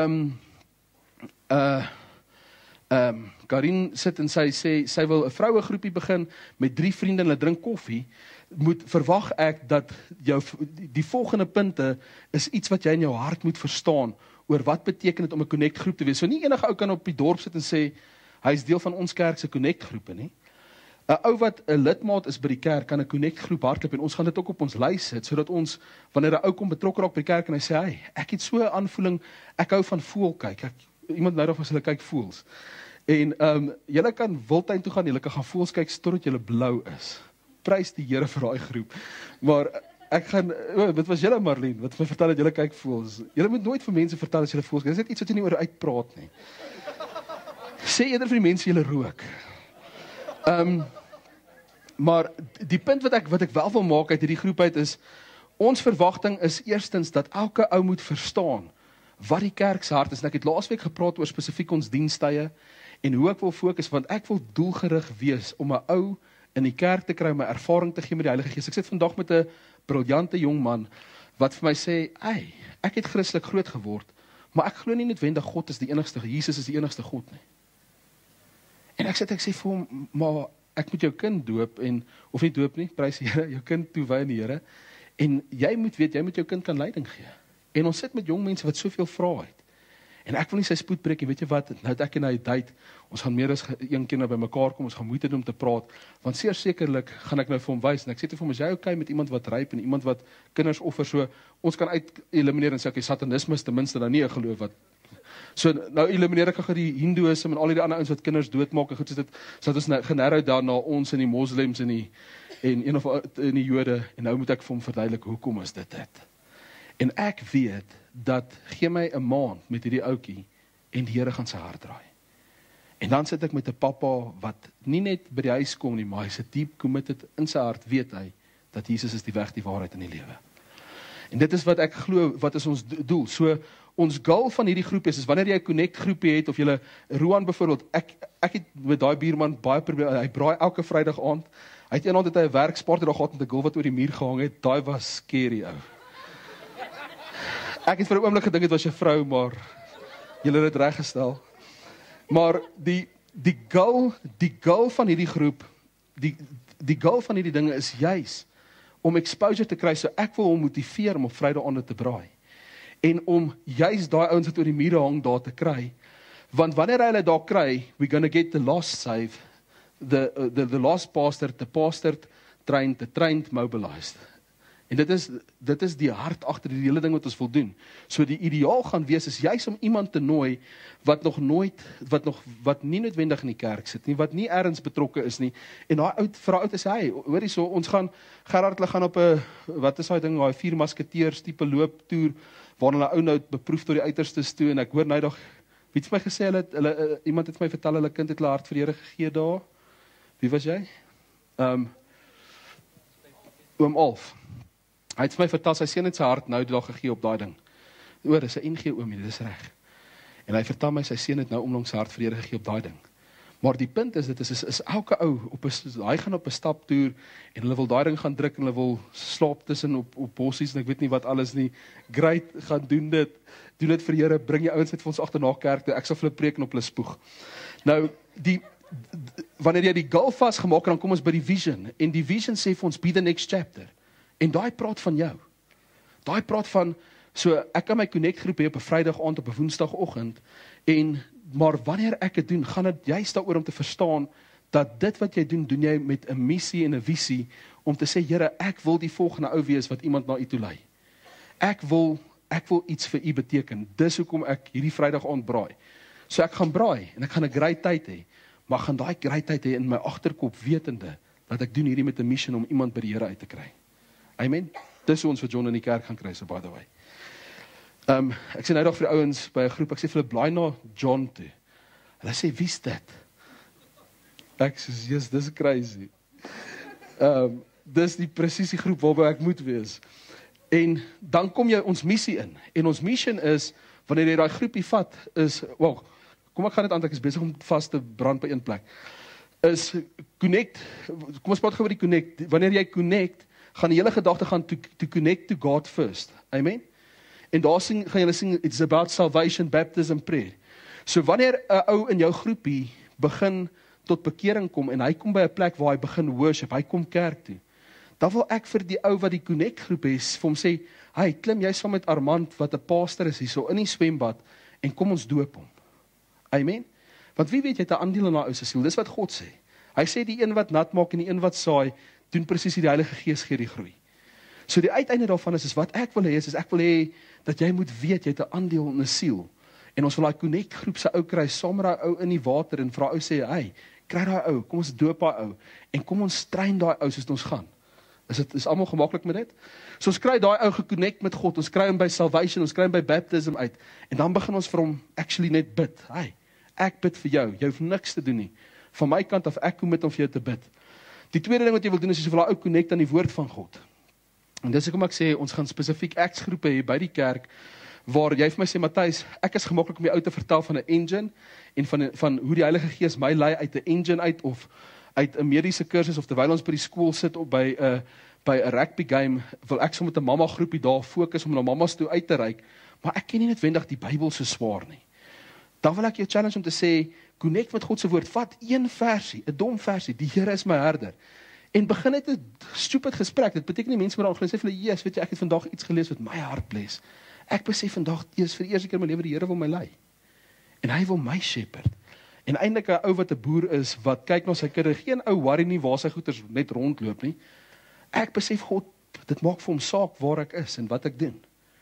Karin sit en sy sê, sy wil 'n vroue groepie begin, met 3 vriende, en hulle drink koffie, verwag ek dat die volgende punte, is iets wat jy in jou hart moet verstaan, oor wat beteken het om 'n connect groep te wees. So nie enige ou kan op die dorp sit en sê, hy is deel van ons kerk se connect groepe nie. 'n Ou wat 'n lidmaat is by die kerk, kan 'n connect groep hardloop, en ons gaan dit ook op ons lys sit, sodat ons, wanneer 'n ou kom betrokke raak by die kerk, en hy sê, hey, ek het so 'n aanvoeling, ek hou van voel kyk, iemand nou as hulle kyk voels, en julle kan Wildtuin toe gaan, julle kan gaan voels kyk, totdat julle blou is. Prys die Here vir daai groep, maar ek gaan, dit was julle Marlene, wat my vertel dat julle kyk voels. Julle moet nooit vir mense vertel as julle voels, dit is net iets wat jy nie oor uitpraat nie. Sê eerder vir die mense julle rook. Maar die punt wat ek wel wil maak uit hierdie groep uit is, ons verwagting is eerstens dat elke ou moet verstaan wat die kerk se hart is. En ek het laasweek gepraat oor spesifiek ons dienstye en hoe ek wil fokus, want ek wil doelgerig wees om 'n ou in die kerk te kry, om 'n ervaring te gee met die Heilige Gees. Ek sit vandag met 'n briljante jong man wat vir my sê, "Ey, ek het Christelik groot geword, maar ek glo nie noodwendig God is die enigste, Jesus is die enigste God nie." En ek sê vir hom, "Maar ek moet jou kind doop of nie doop nie, prys die Here, jou kind toewy aan die Here. En jy moet weet, jy moet jou kind kan leiding gee." En ons sit met jong mense wat soveel vrae het. En ek wil nie sy spoed breek nie, weet jy wat, nou het ek en hy date, ons gaan meer as een keer nou by mekaar kom, ons gaan moeite doen om te praat, want sekerlik gaan ek nou vir hom wys, en ek sê vir hom, is jy okay met iemand wat ryp, en iemand wat kinders offer, so, ons kan uit-elimineer en sê, okay, satanisme is ten minste dan nie 'n geloof wat, so, nou elimineer ek gaan die hindoeïsme en al die ander ouens wat kinders doodmaak, en goed soos dit, so dat ons generou daarna ons en die moslems en die jode, en nou moet ek vir hom verduidelik, hoekom is dit? En ek weet, dat gee my 'n maand met hierdie ouetjie, en die Here gaan sy hart draai. En dan sit ek met 'n pappa, wat nie net by die huis kom nie, maar hy's 'n deep committed, in sy hart weet hy, dat Jesus is die weg, die waarheid en die lewe. En dit is wat ek glo, wat is ons doel. So, ons goal van hierdie groep is wanneer jy 'n connect groepie het, of jy, Roan byvoorbeeld, ek het met daai buurman baie probleme, hy braai elke Vrydag aand, hy het eendag 'n werksparty daar gehad met 'n girl wat oor die muur gehang het, daai was scary ou. Ek het vir 'n oomblik gedink dit was 'n vrou, maar julle het dit reggestel. Maar die goal van hierdie groep, die goal van hierdie dinge is juis om exposure te kry, so ek wil hom motiveer om op Vrydaande te braai. En om juis daai ouens wat oor die mure hang daar te kry, want wanneer hy hulle daar kry, we're gonna get the lost saved, the lost pastored, the pastored, trained, the trained, mobilized. En dit is die hart agter die hele ding wat ons wil doen. So die ideaal gaan wees is juis om iemand te nooi wat wat nie noodwendig in die kerk sit nie, wat nie ergens betrokke is nie. En daai vir oud is hy, hoor hierso, ons gaan Gerard hulle gaan op 'n wat is daai ding, daai 4 masketeers tipe looptoer waar hulle ou nou beproef tot die uiterstes toe en ek hoor nou dag wie het my gesê hulle iemand het my vertel hulle kind het hulle hart vir die Here gegee daar. Wie was jy? Oom Alf. Hy het vir my vertel, sy seun het sy hart nou daar gegee op daai ding. Oor, dis 'n NG oomie, dis reg. En hy vertel my, sy seun het nou onlangs sy hart vir die Here gegee op daai ding. Maar die punt is, dit is elke ou, hy gaan op 'n staptoer, en hulle wil daai ding gaan druk, en hulle wil slaap tussen op bossies, en ek weet nie wat alles nie. Great, gaan doen dit vir die Here, bring jou ouens net vir ons agterna kerk toe, ek sal vir hulle preek en op hulle spoeg. Nou, wanneer jy die goal vasgemaak, dan kom ons by die vision, en die vision sê vir ons, be the next chapter. En daai praat van jou. Daai praat van, so ek kan my connect groep hê op 'n Vrydag aand, op 'n Woensdagoggend, maar wanneer ek dit doen, gaan dit juist daaroor om te verstaan, dat dit wat jy doen jy met 'n missie en 'n visie, om te sê, Here, ek wil die volgende ou wees, wat iemand na u toe lei. Ek wil iets vir u beteken, dis hoekom ek hierdie Vrydag aand braai. So ek gaan braai, en ek gaan 'n great tyd hê, maar gaan daai great tyd hê in my agterkop, wetende, dat ek doen hierdie met 'n mission, om iemand by die Here uit te kry. Amen. Dis hoe ons vir John in die kerk gaan kry, so by the way. Ek sê nou dag vir die ouens by 'n groep, ek sê vir hulle, blaai na John toe. Hulle sê, wie's dit? Ek sê, yes, dis crazy. Dis die presisie groep waarby ek moet wees. En dan kom jy ons missie in. En ons mission is, wanneer jy daai groepie vat, kom ek gaan dit aan, ek is besig om vas te brand by een plek. Is connect, kom ons praat gou oor die connect. Wanneer jy connect, gaan die hele gedagte gaan to connect to God first. Amen? En daar gaan julle sing, it's about salvation, baptism, prayer. So wanneer 'n ou in jou groepie begin tot bekering kom, en hy kom by 'n plek waar hy begin worship, hy kom kerk toe, dan wil ek vir die ou wat die connect groep is, vir hom sê, hey, klim jy saam met Armand, wat 'n pastor is hierso in die swembad, en kom ons doop hom. Amen? Want wie weet, jy het 'n aandeel in daai ou se siel, dis wat God sê. Hy sê, die een wat nat maak en die een wat saai, doen presies die Heilige Gees gee die groei. So die uiteinde daarvan is wat ek wil hê, is ek wil hê, dat jy moet weet, jy het 'n aandeel in 'n siel. En ons wil daai connect groep se ou kry, saam met daai ou in die water, en vir daai ou sê, hey, kry daai ou, kom ons doop daai ou, en kom ons train daai ou soos ons gaan. Is almal gemaklik met dit? So ons kry daai ou geconnect met God, ons kry hom by salvation, ons kry hom by baptism uit, en dan begin ons vir hom actually net bid. Hey, ek bid vir jou, jy hoef niks te doen nie. Van my kant af, ek kom met om vir jou te bid. Die tweede ding wat jy wil doen, is jy wil daai ou connect aan die woord van God. En dis hoekom ek sê, ons gaan spesifiek acts-groepe hê by die kerk, waar jy vir my sê, Matthys, ek is gemaklik om jou te vertel van 'n engine, en van hoe die Heilige Gees my lei uit 'n engine uit, of uit 'n mediese kursus, of terwyl ons by die skool sit, of by 'n rugby game, wil ek so met 'n mamma groepie daar fokus, om na mammas toe uit te reik, maar ek ken nie noodwendig die Bybel so swaar nie. Dan wil ek jou challenge om te sê, connect met God se woord, vat een versie, 'n dom versie, die Here is my herder, en begin net 'n stupid gesprek. Dit beteken nie mense moet dan sê vir hulle, yes, weet jy, ek het vandag iets gelees wat my hart bless. Ek besef vandag, vir die eerste keer in my lewe, die Here wil my lei. En hy wil my shepherd. En eintlik 'n ou wat 'n boer is, wat kyk na sy kudde, geen ou worry nie waar sy goeders net rondloop nie. Ek besef God, dit maak vir hom saak waar ek is en wat ek doen.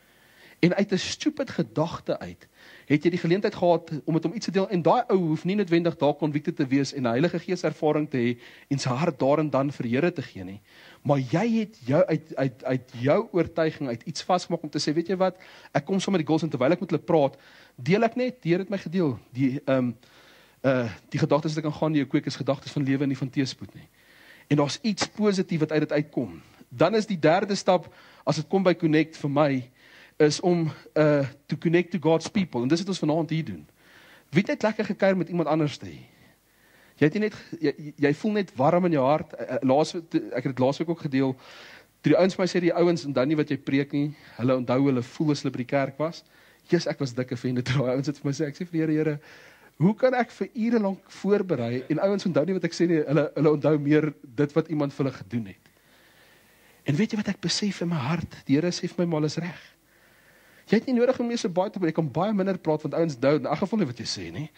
En uit 'n stupid gedagte uit, het jy die geleentheid gehad om met hom iets te deel, en daai ou hoef nie noodwendig daar convicted te wees en 'n Heilige Gees ervaring te hê en sy hart daar en dan vir die Here te gee nie. Maar jy het jou uit jou oortuiging uit iets vasgemaak om te sê, weet jy wat, ek kom saam met die girls en terwyl ek met hulle praat, deel ek net, die Here het my gedeel, die gedagtes wat ek kan gaan, die kweek is gedagtes van lewe en nie van teëspoed nie. En daar's iets positief wat uit dit uitkom. Dan is die derde stap, as dit kom by connect vir my, is om to connect to God's people. En dis wat ons vanaand hier doen. Wie het net lekker gekuier met iemand anders te hê? Jy voel net warm in jou hart. Ek het dit laasweek ook gedeel. Toe die ouens my sê, die ouens, en dan nie wat jy preek nie, hulle onthou, hulle voel as hulle by die kerk was. Jesus, ek was dikke vende, toe die ouens het vir my sê, ek sê vir die Here, Hoe kan ek vir ure lank voorberei, en ouens onthou nie wat ek sê nie, hulle onthou meer dit wat iemand vir hulle gedoen het. En weet jy wat ek besef in my hart? Die Here sê vir my, maar alles reg. Jy het nie nodig om meer so baie te praat, jy kan baie minder praat, want ouens onthou, in elk geval nie wat jy sê nie.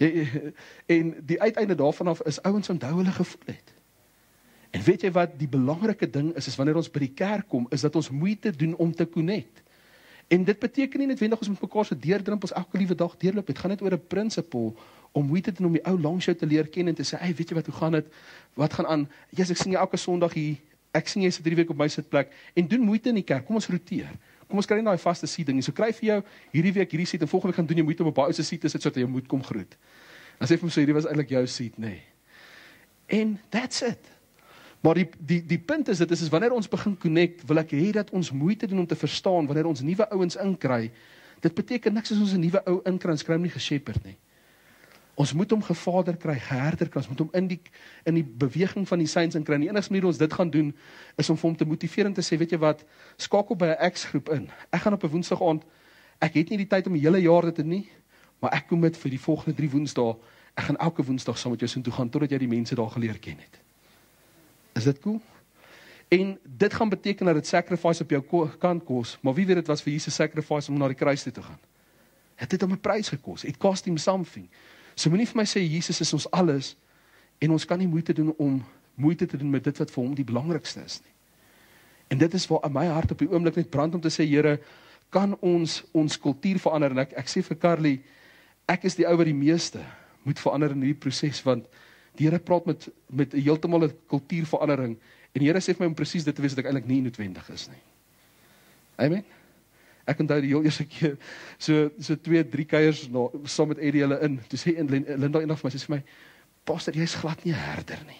En die uiteinde daarvan af is, ouens onthou hulle gevoel het. En weet jy wat die belangrike ding is wanneer ons by die kerk kom, is dat ons moeite doen om te connect. En dit beteken nie netwendig ons moet mekaar se deurdrimpels elke liewe dag deurloop. Dit gaan net oor 'n principle om moeite te doen om die ou langs jou te leer ken en te sê, hey, weet jy wat, hoe gaan dit? Wat gaan aan? Jesus, ek sien jou elke Sondag hier. Ek sien jy sit 3 weke op my sitplek en doen moeite in die kerk. Kom ons roteer. Kom ons kry nie daai vaste seat ding nie. So kry vir jou hierdie week hierdie seat en volgende week gaan doen jy moeite om op baie se seat te sit sodat jy moet kom groet. Dan sê vir hom so hierdie was eintlik jou seat, nê. En that's it. Maar die punt is, dit is wanneer ons begin connect, wil ek hê dat ons moeite doen om te verstaan, wanneer ons nuwe ouens inkry, dit beteken niks as ons 'n nuwe ou inkry, ons kry hom nie geshepherd nie. Ons moet hom gevader kry, geherder kry, ons moet hom in die beweging van die saints inkry. En die enigste manier ons dit gaan doen, is om vir hom te motiveer en te sê, weet jy wat, skakel by 'n X-groep in. Ek gaan op 'n Woensdag aand, ek het nie die tyd om die hele jaar dit te nie, maar ek commit vir die volgende 3 Woensdae, ek gaan elke Woensdag saam met jou soontoe gaan, totdat jy die mense daar geleer ken het. Is dit cool? En dit gaan beteken dat dit sacrifice op jou kant kos, maar wie weet dit was vir Jesus sacrifice om na die kruis toe te gaan. Het hom 'n prys gekos. It cost him something. So moenie vir my sê Jesus is ons alles en ons kan nie moeite doen om moeite te doen met dit wat vir hom die belangrikste is nie. En dit is waar my hart op die oomblik net brand om te sê, Here, kan ons kultuur verander? En ek sê vir Carly, ek is die ou wat die meeste moet verander in hierdie proses, want die Here praat met heeltemal 'n kultuurverandering, en die Here sê vir my om presies dit te wees wat ek eintlik nie noodwendig is nie. Amen. Ek onthou die heel eerste keer, so 2-3 kuiers saam met Eddie hulle in, toe sê Linda eendag vir my, sê vir my, Pastor, jy is glad nie 'n herder nie.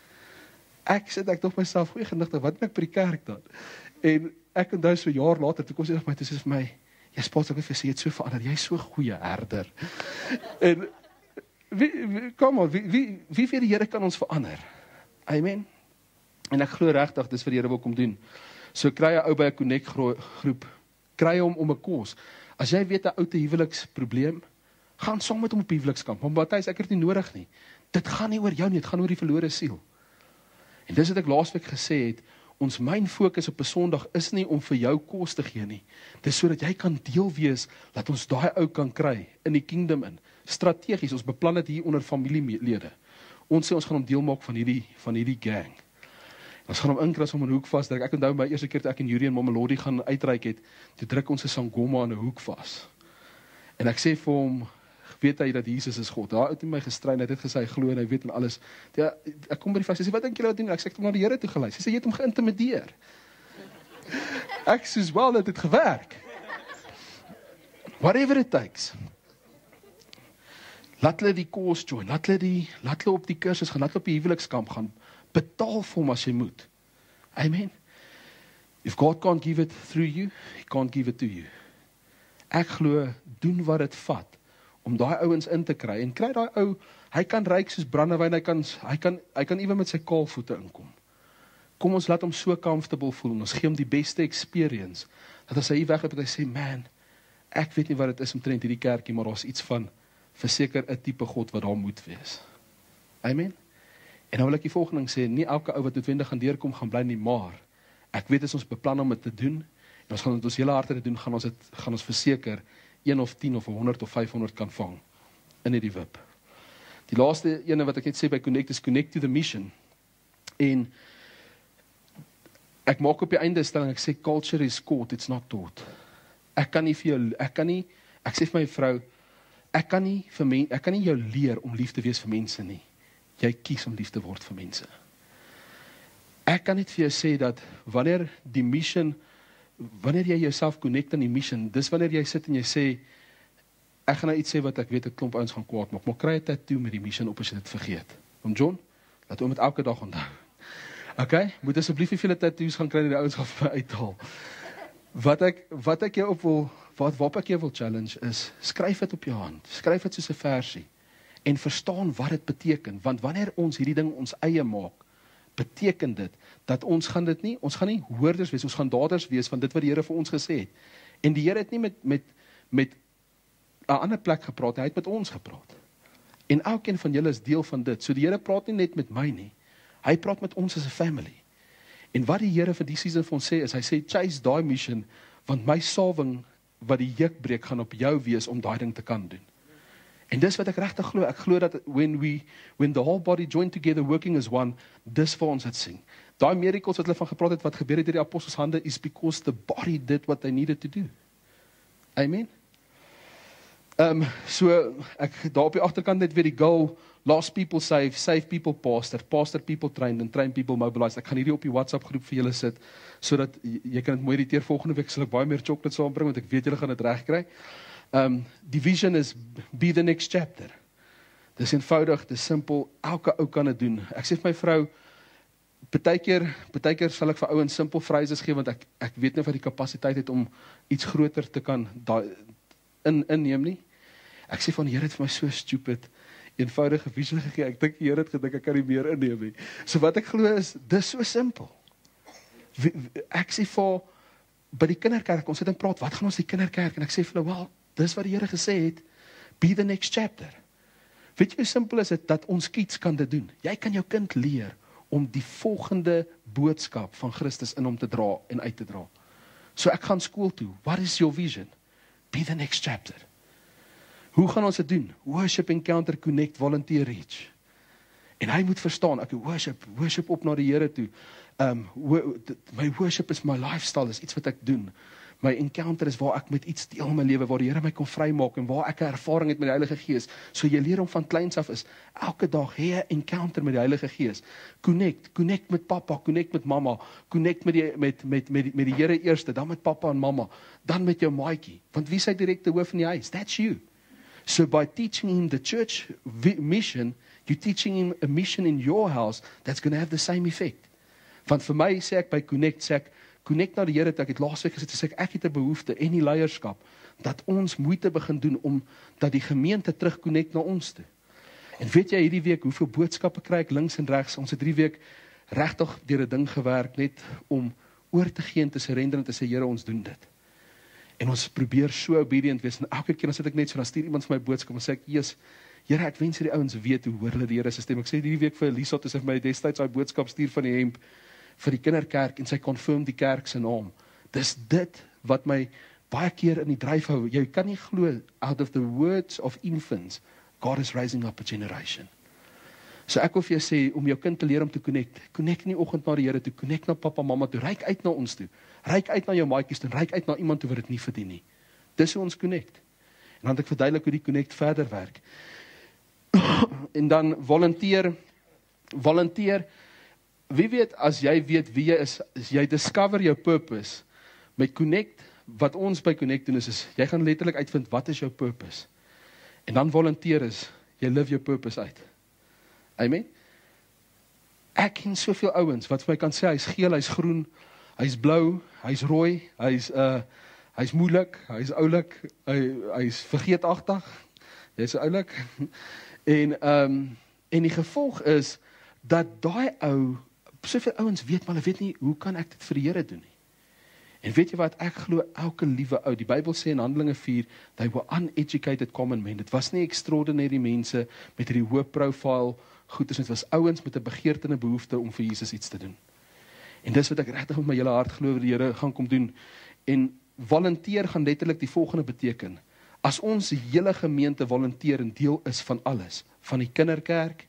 Ek dog myself, goeie genigtig, wat ben ek by die kerk dan? En ek onthou so 'n jaar later, toe kom sy vir my, toe sê vir my, jy's Pastor, ek wil vir sê, jy het so verander, jy is so goeie herder. En wie vir die Here kan ons verander? Amen. En ek glo regtig, dis vir die Here wil kom doen. So kry 'n ou by 'n connect groep, kry hom om 'n kos. As jy weet 'n ou te huweliksprobleem, gaan saam met hom op huwelikskamp. Maar Matthys, ek het dit nie nodig nie. Dit gaan nie oor jou nie, dit gaan oor die verlore siel. En dis wat ek laasweek gesê het, ons myn fokus op 'n Sondag is nie om vir jou kos te gee nie. Dis sodat jy kan deel wees, dat ons daai ou kan kry in die kingdom in. Strategies, ons beplan dit hier onder familielede. Ons sê ons gaan hom deel maak van hierdie gang. Ons gaan hom inkras om 'n hoek vas. Ek onthou my eerste keer toe ek en Yuri en Mamelodi gaan uitreik het, toe druk ons 'n sangoma in 'n hoek vas. En ek sê vir hom, weet hy dat Jesus is God. Daar het hy my gestrei, hy het gesê hy glo en hy weet en alles. Ja, ek kom by die vas, hy sê, wat dink julle wat doen? Ek sê ek het hom na die Here toe gelei. Hy sê jy het hom geïntimideer. Ek sê wel, dit het gewerk. Whatever it takes. Laat hulle die kos join, laat hulle op die kursus gaan, laat hulle op die huwelikskamp gaan. Betaal vir hom as jy moet. Amen. If God can't give it through you, he can't give it to you. Ek glo, doen wat dit vat om daai ouens in te kry en kry daai ou, hy kan ryk soos brandewyn, hy kan ewe met sy kaalvoete inkom. Kom ons laat hom so comfortable voel en ons gee hom die beste experience. Dat as hy hier wegloop en hy sê, man, ek weet nie wat dit is omtrent hierdie kerkie, maar daar's iets van verseker 'n tipe God wat daar moet wees. Amen. En nou wil ek die volgende sê, nie elke ou wat noodwendig gaan deurkom gaan bly nie, maar ek weet as ons beplan om dit te doen, en ons gaan dit ons hele harte te doen, gaan ons verseker 1 of 10 of 100 of 500 kan vang in hierdie wip. Die laaste ene wat ek net sê by Connect is Connect to the Mission. En ek maak op die einde stelling, ek sê culture is caught, it's not taught. Ek sê vir my vrou, ek kan nie jou leer om lief te wees vir mense nie. Jy kies om lief te word vir mense. Ek kan net vir jou sê dat wanneer jy jouself connect aan die mission, dis wanneer jy sit en jy sê, ek gaan nou iets sê wat ek weet 'n klomp ouens gaan kwaad maak, maar kry 'n tattoo met die mission op as jy dit vergeet. Om John, laat hom dit elke dag onthou. Okay, moet asseblief nie vele tattoos gaan kry en die ouens gaan vir my uithaal. Wat ek jou waarop ek jou wil challenge is, skryf dit op jou hand, skryf dit soos 'n versie, en verstaan wat dit beteken, want wanneer ons hierdie ding ons eie maak, beteken dit, dat ons gaan nie hoorders wees, ons gaan daders wees van dit wat die Here vir ons gesê het. En die Here het nie met 'n ander plek gepraat, hy het met ons gepraat. En elkeen van julle is deel van dit. So die Here praat nie net met my nie. Hy praat met ons as 'n family. En wat die Here vir die season vir ons sê, is hy sê, chase daai mission, want my salwing wat die juk breek, gaan op jou wees om daai ding te kan doen. En dis wat ek regtig glo. Ek glo dat when the whole body joined together working as one, dis vir ons het sing. Daai miracles wat hulle van gepraat het, wat gebeur het deur die apostels hande, is because the body did what they needed to do. Amen. So ek daar op die agterkant net weer die goal, lost people save people pastor people trained and train people mobilized. Ek gaan hierdie op die WhatsApp groep vir julle sit, sodat jy kan dit mooi irriteer. Volgende week sal ek baie meer chocolate saambring, want ek weet julle gaan dit reg kry. Die vision is be the next chapter. Dis eenvoudig, dis simpel, elke ou kan dit doen. Ek sê vir my vrou, partykeer sal ek vir ouens simpel phrases gee, want ek weet nie of hy die kapasiteit het om iets groter te kan inneem nie. Ek sê van die Here het vir my so stupid, eenvoudige visie gegee. Ek dink die Here het gedink ek kan nie meer inneem nie. So wat ek glo is, dis so simpel. Ek sê vir by die kinderkerk, ons sit en praat, wat gaan ons die kinderkerk? En ek sê vir hulle, wel, dis wat die Here gesê het, be the next chapter. Weet jy hoe simpel is dit, dat ons kids kan dit doen? Jy kan jou kind leer om die volgende boodskap van Christus in hom te dra en uit te dra. So ek gaan skool toe, what is your vision? Be the next chapter. Hoe gaan ons dit doen? Worship, encounter, connect, volunteer, reach. En hy moet verstaan, ek worship op na die Here toe. My worship is my lifestyle, is iets wat ek doen. My encounter is waar ek met iets deel in my lewe, waar die Here my kon vrymaak en waar ek 'n ervaring het met die Heilige Gees. So jy leer hom van kleins af is, elke dag hê 'n encounter met die Heilige Gees. Connect met papa, connect met mamma, connect met die Here eerste, dan met papa en mamma, dan met jou maatjie. Want wie is hy direkte hoof in die huis? That's you. So by teaching him the church mission, you're teaching him a mission in your house that's going to have the same effect. Want vir my sê ek by connect na die Here, ek het laasweek gesê, ek het 'n behoefte en die leierskap, dat ons moeite begin doen, om dat die gemeente terug connect na ons toe. En weet jy, hierdie week, hoeveel boodskappe kry ek links en regs? Ons het hierdie week regtig deur 'n ding gewerk, net om oor te gee en te surrender en te sê, Here, ons doen dit. En ons probeer so obedient wees, en elke keer dan sit ek net so, dan stuur iemand vir my boodskap, en sê ek, Jesus, Here, ek wens die ouens weet, hoe hoor hulle die Here se stem. Ek sê hierdie week vir Elisa, toe sy vir my destyds daai boodskap stuur van die hemp, vir die kinderkerk, en sy confirm die kerk se naam. Dis dit wat my baie keer in die dryf hou. Jy kan nie glo, out of the words of infants, God is raising up a generation. So ek wil vir jou sê, om jou kind te leer om te connect nie oggend na die Here toe, connect na papa, mamma toe, reik uit na ons toe, reik uit na jou maatjies toe, reik uit na iemand toe wat dit nie verdien nie. Dis hoe ons connect. En dan het ek verduidelik hoe die connect verder werk. En dan volunteer, wie weet, as jy weet wie jy is, as jy discover jou purpose, met connect, wat ons by connect doen is jy gaan letterlik uitvind, wat is jou purpose? En dan volunteer is, jy live jou purpose uit. Amen? Ek ken soveel ouens, wat vir my kan sê, hy's geel, hy's groen, hy's blou, hy's rooi, hy's moeilik, hy's oulik, hy's vergeetagtig, hy's oulik, en die gevolg is, dat daai ou, soveel ouens weet, maar hulle weet nie, hoe kan ek dit vir die Here doen nie? En weet jy wat, ek glo elke liewe ou, die Bybel sê in Handelinge 4, they were uneducated common men. Dit was nie extraordinary mense, met hierdie hoë profile, goeders, dit was ouens met 'n begeerte en 'n behoefte, om vir Jesus iets te doen. En dis wat ek regtig met my hele hart glo, wat die Here gaan kom doen. En volunteer gaan letterlik die volgende beteken, as ons hele gemeente volunteer en deel is van alles, van die kinderkerk,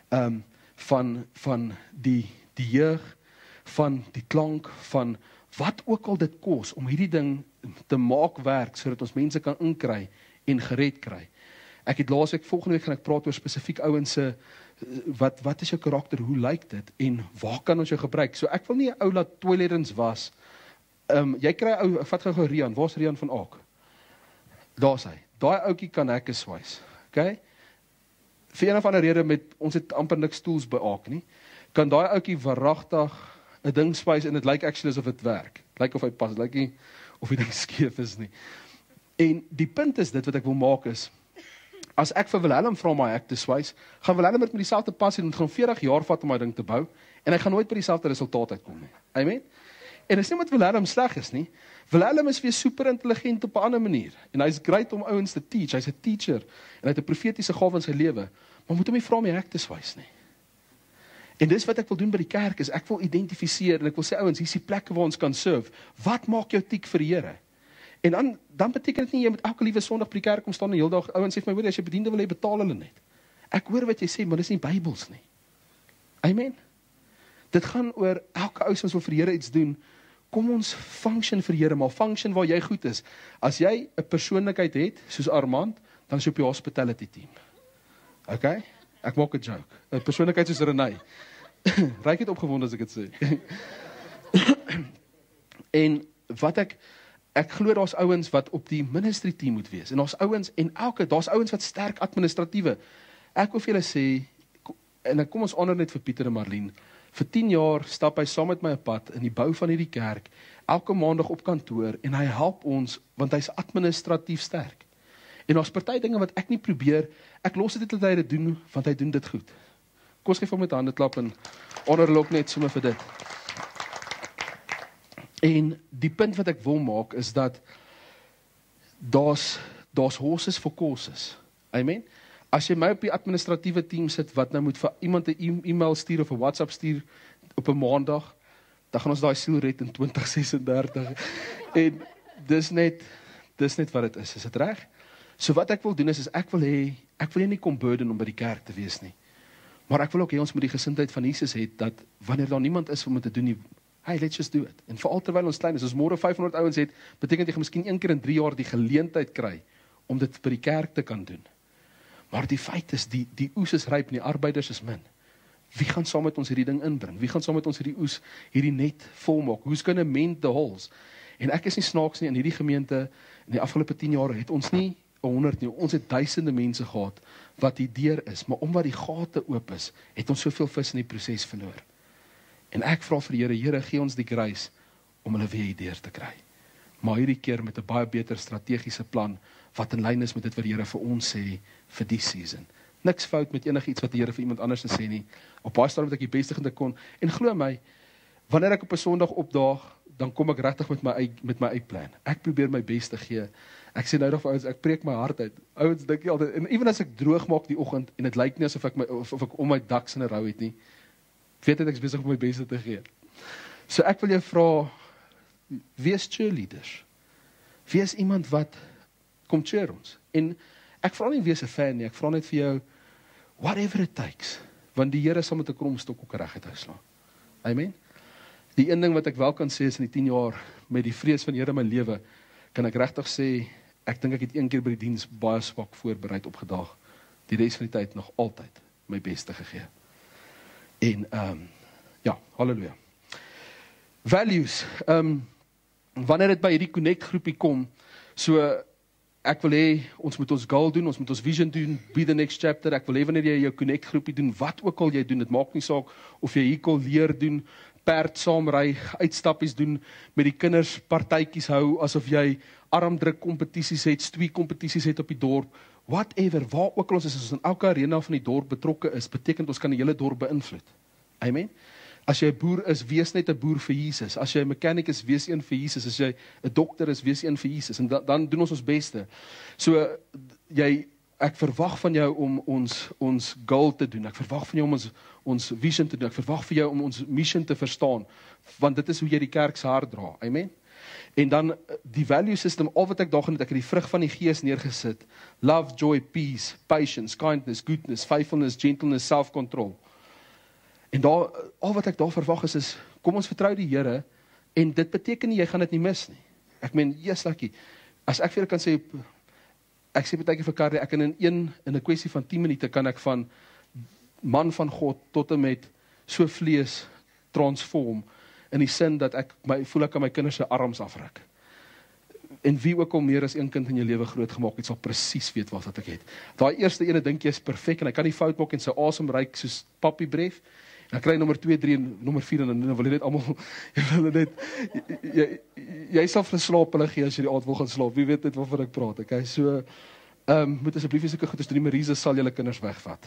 van die jeug, van die klank, van wat ook al dit kos, om hierdie ding te maak werk, sodat ons mense kan inkry en gered kry. Ek het laasweek, volgende week gaan ek praat oor spesifiek ouense, wat is jou karakter, hoe lyk dit, en waar kan ons jou gebruik? So ek wil nie 'n ou laat toiletens was. Jy kry ou, vat gou Rian, waar's Rian van Aak? Daar's hy. Daai ouetjie kan hekke swys. Okay? Vir een of ander rede ons het amper niks stoels by Aak nie. Kan daai ouetjie waaragtig 'n ding swys en dit lyk actually asof dit werk. Dit lyk of hy pas, dit lyk nie of die ding skeef is nie. En die punt is dit wat ek wil maak is, as ek vir Willem vra om my hek te swys, gaan Willem met dieselfde passie en dit gaan 40 jaar vat om my ding te bou, en hy gaan nooit by dieselfde resultaat uitkom nie. Amen? En dit is nie omdat Willem sleg is nie. Willem is weer super intelligent op 'n ander manier. En hy's great om ouens te teach. Hy's 'n teacher en hy het 'n profetiese gawe in sy lewe. Maar moet hom nie vra om die hek te swys nie. En dis wat ek wil doen by die kerk, is ek wil identifiseer, en ek wil sê, ouens, hier is die plekke waar ons kan serve. Wat maak jou tiek vir die Here? En dan beteken dit nie, jy moet elke liewe Sondag by die kerk kom staan, en heel dag, ouens sê vir my, hoor, as jy bediende wil hê, betaal hulle net. Ek hoor wat jy sê, maar dis nie Bybels nie. Amen. Dit gaan oor, elke ou ons wil vir die Here iets doen, kom ons function vir die Here, maar function waar jy goed is. As jy 'n persoonlikheid het, soos Armand, dan is jy op die hospitality team. Okay? Ek maak 'n joke. 'n Persoonlikheid soos Renay. Ryk het opgewonde as ek dit sê. En wat ek glo daar's ouens wat op die ministry team moet wees. En daar's ouens wat sterk administratiewe. Ek wil vir julle sê, en kom ons honor net vir Pieter en Marlene. Vir 10 jaar stap hy saam met my 'n pad in die bou van hierdie kerk, elke maandag op kantoor, en hy help ons, want hy's administratief sterk. En daar's party dinge wat ek nie probeer, ek los dit dat hy dit doen, want hy doen dit goed. Kom ons geef hom met hande klap en honor hulle ook net sommer vir dit. En die punt wat ek wil maak, is dat daar's horses for courses. Amen? As jy my op die administratiewe team sit, wat nou moet vir iemand 'n e-mail stuur of 'n WhatsApp stuur op 'n maandag, dan gaan ons daai siel red in 2036. En dis net wat dit is dit reg? So wat ek wil doen is ek wil jy nie kom burden om by die kerk te wees nie. Maar ek wil ook hê ons moet die gesindheid van Jesus hê, dat wanneer daar niemand is om dit te doen nie, hey, let's just do it. En veral terwyl ons klein is, as môre 500 ouens het, beteken jy gaan miskien 1 keer in 3 jaar die geleentheid kry om dit by die kerk te kan doen. Maar die feit is, die oes is ryp en die arbeiders is min. Wie gaan saam met ons hierdie ding inbring? Wie gaan saam met ons hierdie net volmaak? Who's gonna mend the holes? En ek is nie snaaks nie, in hierdie gemeente, in die afgelope 10 jaar, het ons nie 100 nie, ons het duisende mense gehad, wat die deur is, maar omdat die gate oop is, het ons soveel vis in die proses verloor. En ek vra vir die Here, gee ons die grace, om hulle weer hier deur te kry. Maar hierdie keer met 'n baie beter strategiese plan, wat in lyn is met dit wat die Here vir ons sê, vir die season. Niks fout met enigiets wat die Here vir iemand anders te sê nie. Op baie stadium wat ek die beste gedink kon, en glo my, wanneer ek op 'n Sondag opdaag, dan kom ek regtig met my uitplan. Ek probeer my bes te gee. Ek sê nou nog vir ouens, ek preek my hart uit. Ouens dink jy altyd, en ewen as ek droog maak die oggend, en dit lyk nie asof ek om my daks in 'n rou het nie, weet ek is besig om my beste te gee. So ek wil jou vra, wees cheerleaders. Wees iemand wat kom cheer ons. En ek vra nie wees 'n fan nie, ek vra net vir jou, whatever it takes, want die Here sal met 'n kromstok ook reguit uitslaan. Amen. Die een ding wat ek wel kan sê is in die 10 jaar met die vrees van die Here in my lewe, kan ek regtig sê, ek dink ek het 1 keer by die diens baie swak voorbereid opgedaag. Die res van die tyd nog altyd my beste gegee. En ja, halleluja. Values. Wanneer dit by hierdie connect groepie kom, so ek wil hê, ons moet ons goal doen, ons moet ons vision doen, be the next chapter, ek wil hê wanneer jy jou connect groepie doen, wat ook al jy doen, dit maak nie saak, of jy hier leer doen, perd saamry, uitstappies doen, met die kinders partytjies hou, asof jy armdruk kompetisies het, stoei kompetisies het op die dorp, whatever, waar ook al ons is, as ons in elke arena van die dorp betrokke is, beteken ons kan die hele dorp beïnvloed. Amen. As jy 'n boer is, wees net 'n boer vir Jesus. As jy 'n mechanic is, wees een vir Jesus. As jy 'n dokter is, wees een vir Jesus. En dan doen ons beste. So, ek verwag van jou om ons goal te doen. Ek verwag van jou om ons vision te doen. Ek verwag van jou om ons mission te verstaan. Want dit is hoe jy die kerk se hart dra. Amen. En dan die value system, al wat ek daar gaan het, ek het die vrug van die gees neergesit. Love, joy, peace, patience, kindness, goodness, faithfulness, gentleness, self-control. En al wat ek daar verwag is, kom ons vertrou die Here, en dit beteken nie, jy gaan dit nie mis nie. Ek meen, yes, lucky. As ek vir julle kan sê, ek sê partykeer vir Carly, ek kan in 'n kwessie van 10 minute, kan ek van man van God, tot en met so vlees transform, in die sin dat ek voel ek kan my kinders se arms afruk. En wie ook al meer as een kind in jou lewe groot gemaak het, sal presies weet wat ek het. Daai eerste ene dink jy is perfek, en hy kan nie fout maak, en sy asem ruik soos papi breef. Dan kry nommer 2, 3 en nommer 4, en dan wil jy net almal, jy sal vir 'n slaap hulle gee, as jy die aand wil gaan slaap, wie weet net waarvan ek praat, okay, so, moet asseblief nie sulke goed, as die Marisa sal julle kinders wegvat.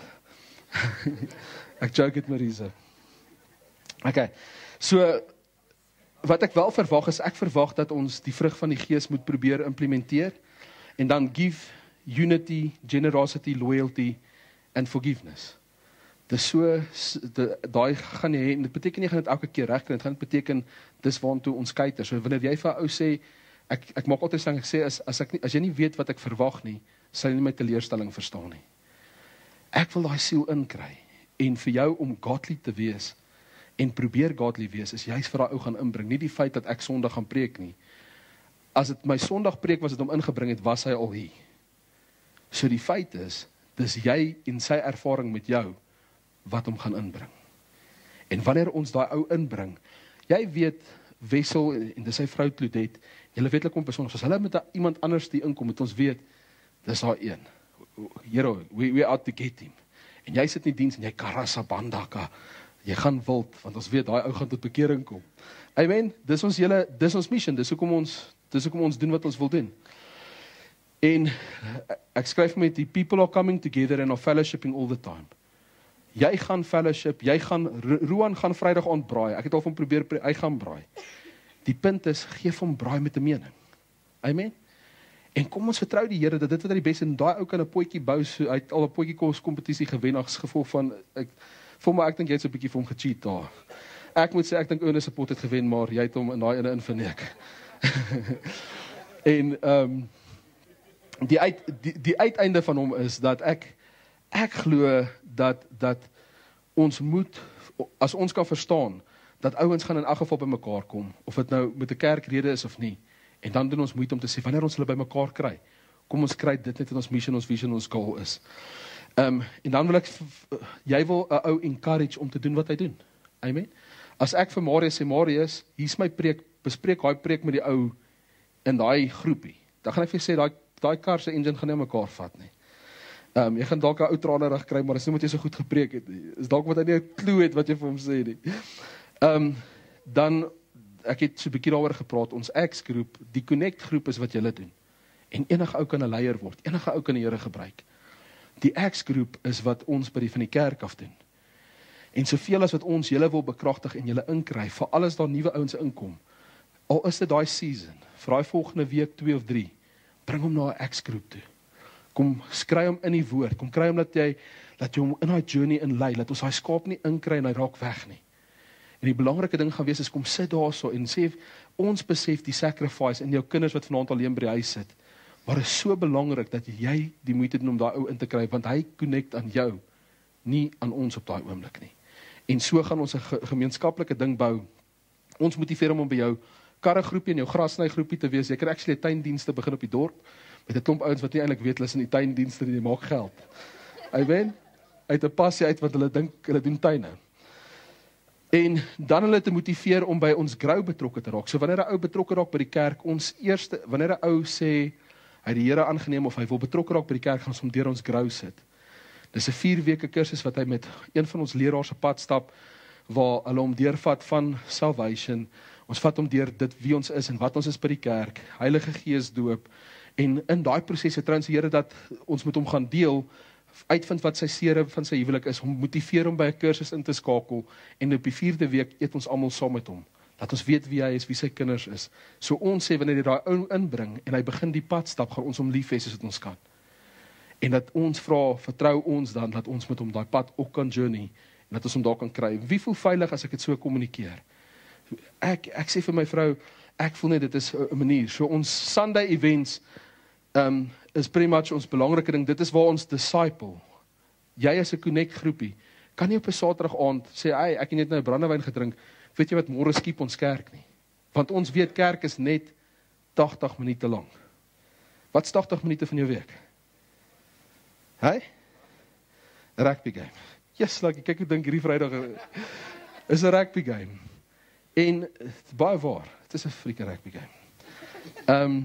Ek joke het Marisa. Okay, so, wat ek wel verwag is, ek verwag dat ons die vrug van die gees moet probeer implementeer, en dan give, unity, generosity, loyalty, and forgiveness. Dis so, daai gaan jy hê, en dit beteken jy gaan dit elke keer regkry, dit gaan beteken, dis waantoe ons kyker. So wanneer jy vir 'n ou sê, ek maak altyd stelling, ek sê, as jy nie weet wat ek verwag nie, sal jy nie my teleurstelling verstaan nie. Ek wil daai siel inkry, en vir jou om godly te wees, en probeer godly wees, is juist vir daai ou gaan inbring, nie die feit dat ek Sondag gaan preek nie. As dit my Sondag preek was, het hom ingebring het, was hy al hier. So die feit is, dis jy en sy ervaring met jou, wat hom gaan inbring. En wanneer ons daai ou inbring, jy weet, Wessel, en dis sy vrou Claudette, julle weet hulle kom besonder, as hulle met iemand anders die inkom, het ons weet, dis daar een. Here, we out to get him. En jy sit in die diens, en jy karassa bandaka, jy gaan wild, want ons weet, daai ou gaan tot bekering kom. Amen, dis ons mission, dis hoekom ons doen wat ons wil doen. En ek skryf met die people are coming together and are fellowshipping all the time. Jy gaan fellowship, Roan gaan Vrydag aand braai, ek het al van probeer, hy gaan braai. Die punt is, geef hom braai met 'n mening. Amen. En kom ons vertrou die Here, dat dit wat hy die beste, en daai ou kan 'n potjie bou, so, hy het al 'n potjie kos kompetisie gewen, as gevolg van, ek dink jy het so 'n bietjie vir hom gecheat daar. Ek moet sê, ek dink Ernest se pot het gewen, maar jy het hom in daai ene inverneek. En, die uiteinde van hom is, dat ek glo dat ons moet, as ons kan verstaan, dat ouens gaan in elk geval by mekaar kom, of het nou met 'n kerkrede is of nie, en dan doen ons moeite om te sê, wanneer ons hulle by mekaar kry, kom ons kry dit net in ons mission, ons vision, ons goal is. En dan wil jy wil 'n ou encourage om te doen wat hy doen. Amen. As ek vir Marius sê, Marius, hier's my preek, bespreek daai preek met die ou in daai groepie, dan gaan ek vir sê, daai kar se engine gaan nie mekaar vat nie. Jy gaan dalk 'n ou tranerig kry, maar dis nie wat jy so goed gepreek het nie. Is dalk wat hy nie 'n clue het wat jy vir hom sê nie. Dan, ek het so 'n bietjie daaroor gepraat, ons X-groep, die Connect groep is wat julle doen. En enige ou kan 'n leier word, enige ou kan die Here gebruik. Die X-groep is wat ons by van die kerk af doen. En soveel as wat ons julle wil bekragtig en julle inkry, vir alles daar nuwe ouens inkom, al is dit daai season, vir daai volgende week 2 of 3, bring hom na 'n X-groep toe. Kom skry hom in die woord, kom kry hom dat jy hom in daai journey inlei, dat ons daai skaap nie inkry en hy raak weg nie. En die belangrike ding gaan wees is, kom sit daarso en sê, ons besef die sacrifice in jou kinders wat vanaand alleen by die huis sit, maar is so belangrik dat jy die moeite doen om daai ou in te kry, want hy connect aan jou, nie aan ons op daai oomblik nie. En so gaan ons 'n gemeenskaplike ding bou. Ons motiveer hom om by jou karregroepie en jou grasnygroepie te wees. Jy kan actually tuindienste begin op die dorp, met 'n klomp ouens wat nie eintlik weet hulle is in die tuindienste nie, die maak geld. Amen. Uit 'n passie uit wat hulle dink hulle doen tuine. En dan hulle te motiveer om by ons grow betrokke te raak. So wanneer 'n ou betrokke raak by die kerk, wanneer 'n ou sê hy het die Here aangeneem of hy wil betrokke raak by die kerk, gaan ons hom deur ons grow sit. Dis 'n 4 weke kursus wat hy met een van ons leraars se pad stap, waar hulle hom deurvat van salvation. Ons vat hom deur dit wie ons is en wat ons is by die kerk, Heilige Gees doop. En in daai proses trouens die Here dat ons met hom gaan deel, uitvind wat sy sere van sy huwelik is, hom motiveer om by 'n kursus in te skakel, en op die 4de week eet ons almal saam met hom. Laat ons weet wie hy is, wie sy kinders is. So ons sê, wanneer hy daai ou inbring, en hy begin die pad stap, gaan ons hom lief hê soos wat ons kan. En dat ons vra, vertrou ons dan, dat ons met hom daai pad ook kan journey, en dat ons hom daar kan kry. Wie voel veilig as ek dit so kommunikeer? Ek sê vir my vrou, ek voel net, dit is 'n manier. So ons Sunday events, is pretty much ons belangrike ding, dit is waar ons disciple, jy as 'n connect groepie, kan nie op 'n Saterdag aand sê, ek het net nou 'n brandewyn gedrink, weet jy wat, môre skiep ons kerk nie. Want ons weet, kerk is net 80 minute lang. Wat is 80 minute van jou week? Hey? Rugby game. Yes, like, kyk hoe dink hierdie Vrydag is 'n rugby game. En, baie waar, het is 'n freaking rugby game.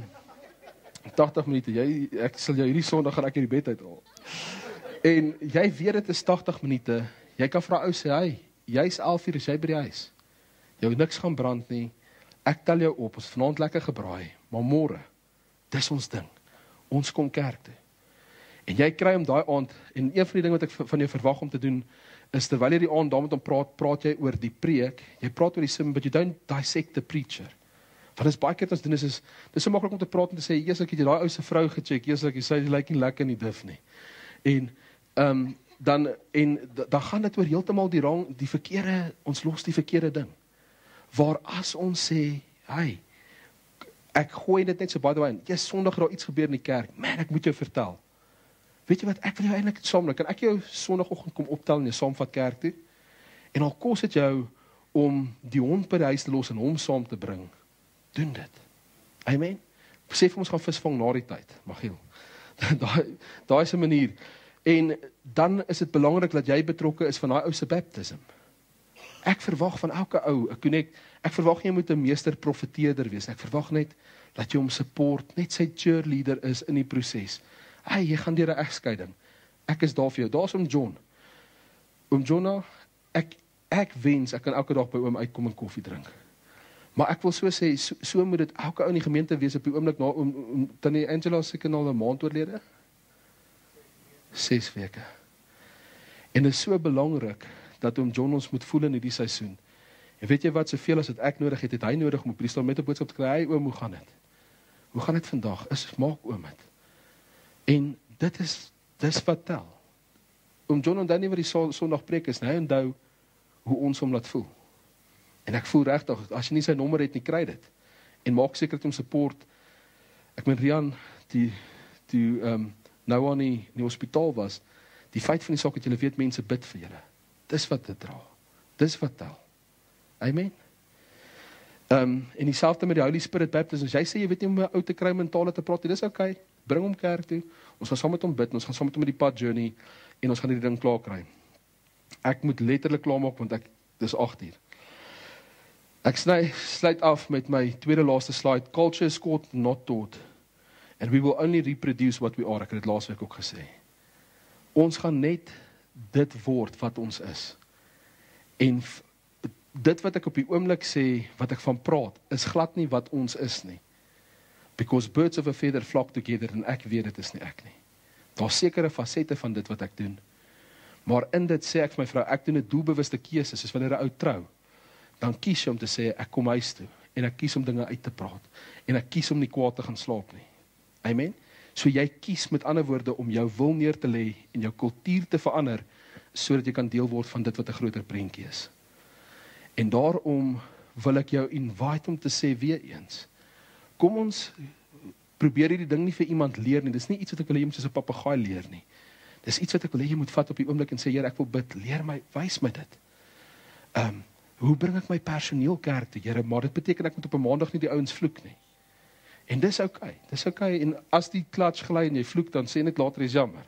80 minute, ek sal jou hierdie Sondag gaan ek in die bed uithaal. En jy weet dit is 80 minute, jy kan vir 'n ou sê, hey, jy's 11:00, is jy by die huis. Jou niks gaan brand nie, ek tel jou op, ons vanaand lekker gebraai, maar môre, dis ons ding, ons kom kerk toe. En jy kry hom daai aand, en een van die dinge wat ek van jou verwag om te doen, is terwyl jy die aand daar met hom praat jy oor die preek, jy praat oor die sermon, but you don't dissect the preacher. Want is baie keer wat ons doen is so maklik om te praat en te sê, Jesus, ek het jy daai ou se vrou gecheck, Jesus, ek sê, jy lyk nie lekker in die dif nie. En, dan gaan dit oor heeltemal ons los die verkeerde ding. Waar as ons sê, hey, ek gooi dit net so by the way, Sondag daar iets gebeur in die kerk, man, ek moet jou vertel. Weet jy wat, ek wil jou eintlik saam, kan ek jou Sondagoggend kom optel en jou saamvat kerk toe? En al kos dit jou om die hond by die huis te los en hom saam te bring, doen dit. Amen. Besef ons gaan visvang na die tyd, Magiel. Daai is 'n manier. En dan is dit belangrik dat jy betrokke is van daai ou se baptism. Ek verwag van elke ou, ek verwag jy moet 'n meester profeteerder wees. Ek verwag net dat jy hom support, net sy cheerleader is in die proses. Hey, jy gaan deur 'n egskeiding. Ek is daar vir jou. Daar's oom John. Oom Jonna, ek wens ek kan elke dag by oom uitkom en koffie drink. Maar ek wil so sê, so moet dit elke ou in die gemeente wees op die oomblik na oom Tannie Angela seker al 'n maand oorlede. 6 weke. En dit is so belangrik dat oom John ons moet voel in hierdie seisoen. En weet jy wat, soveel as wat ek nodig het hy nodig om op die staan met 'n boodskap te kry. Hey oom, hoe gaan dit? Hoe gaan dit vandag? Maak oom dit. En dis wat tel. Oom John onthou nie wat die Sondag preek is, hy onthou hoe ons hom laat voel. En ek voel regtig, as jy nie sy nommer het nie, kry dit. En maak seker dat hom support. Ek meen Rian, die nou aan die hospitaal was, die feit van die saak dat julle weet mense bid vir julle. Dis wat dit dra. Dis wat tel. Amen. En dieselfde met die Holy Spirit baptism. As jy sê jy weet nie om 'n ou te kry mentale te praat, dis okay. Bring hom kerk toe. Ons gaan saam met hom bid, ons gaan saam met hom met die pad journey en ons gaan hierdie ding klaar kry. Ek moet letterlik klaar maak want dis 8:00. Ek sluit af met my tweede laaste slide. Culture is caught, not taught. And we will only reproduce what we are. Ek het dit laasweek ook gesê. Ons gaan net dit word wat ons is. En dit wat ek op die oomblik sê, wat ek van praat, is glad nie wat ons is nie. Because birds of a feather flock together, en ek weet dit is nie ek nie. Daar sekere fasette van dit wat ek doen. Maar in dit sê ek vir my vrou, ek doen 'n doelbewuste keuse, soos wanneer 'n ou trou. Dan kies jy om te sê, ek kom huis toe, en ek kies om dinge uit te praat, en ek kies om nie kwaad te gaan slaap nie. Amen? So jy kies met ander woorde om jou wil neer te lê en jou kultuur te verander, sodat jy kan deel word van dit wat 'n groter prentjie is. En daarom wil ek jou invite om te sê weer eens, kom ons probeer hierdie ding nie vir iemand leer nie, dis nie iets wat ek wil hê jy moet soos 'n papegaai leer nie. Dis iets wat ek wil hê jy moet vat op die oomblik en sê, Here, ek wil bid, leer my, wys my dit. Hoe bring ek my personeel kerk toe, Here, maar dit beteken ek moet op 'n maandag nie die ouens vloek nie. En dis okay, en as die klats gly en jy vloek, dan sê net later is jammer.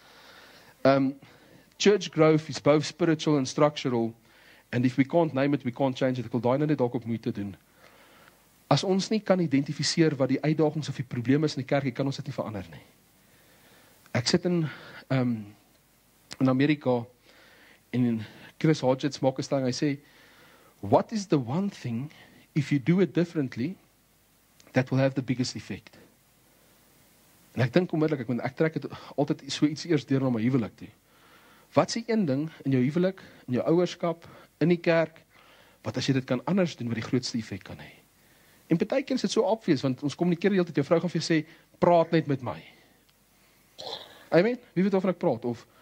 Church growth is both spiritual and structural, and if we can't name it, we can't change it. Ek wil daai net dalk op moeite doen. As ons nie kan identifiseer wat die uitdagings of die probleme is in die kerk, kan ons dit nie verander nie. Ek sit in Amerika, en Chris Hodgetts maak 'n stelling, hy sê, what is the one thing, if you do it differently, that will have the biggest effect? En ek dink onmiddellik, ek trek dit altyd so iets eers deur na my huwelik toe. Wat is die een ding in jou huwelik, in jou ouerskap, in die kerk, wat as jy dit kan anders doen, wat die grootste effek kan hê? En partykeer is dit so obvious, want ons kommunikeer die hele tyd, jou vrou gaan vir jou sê, praat net met my. Amen? Wie weet of ek praat?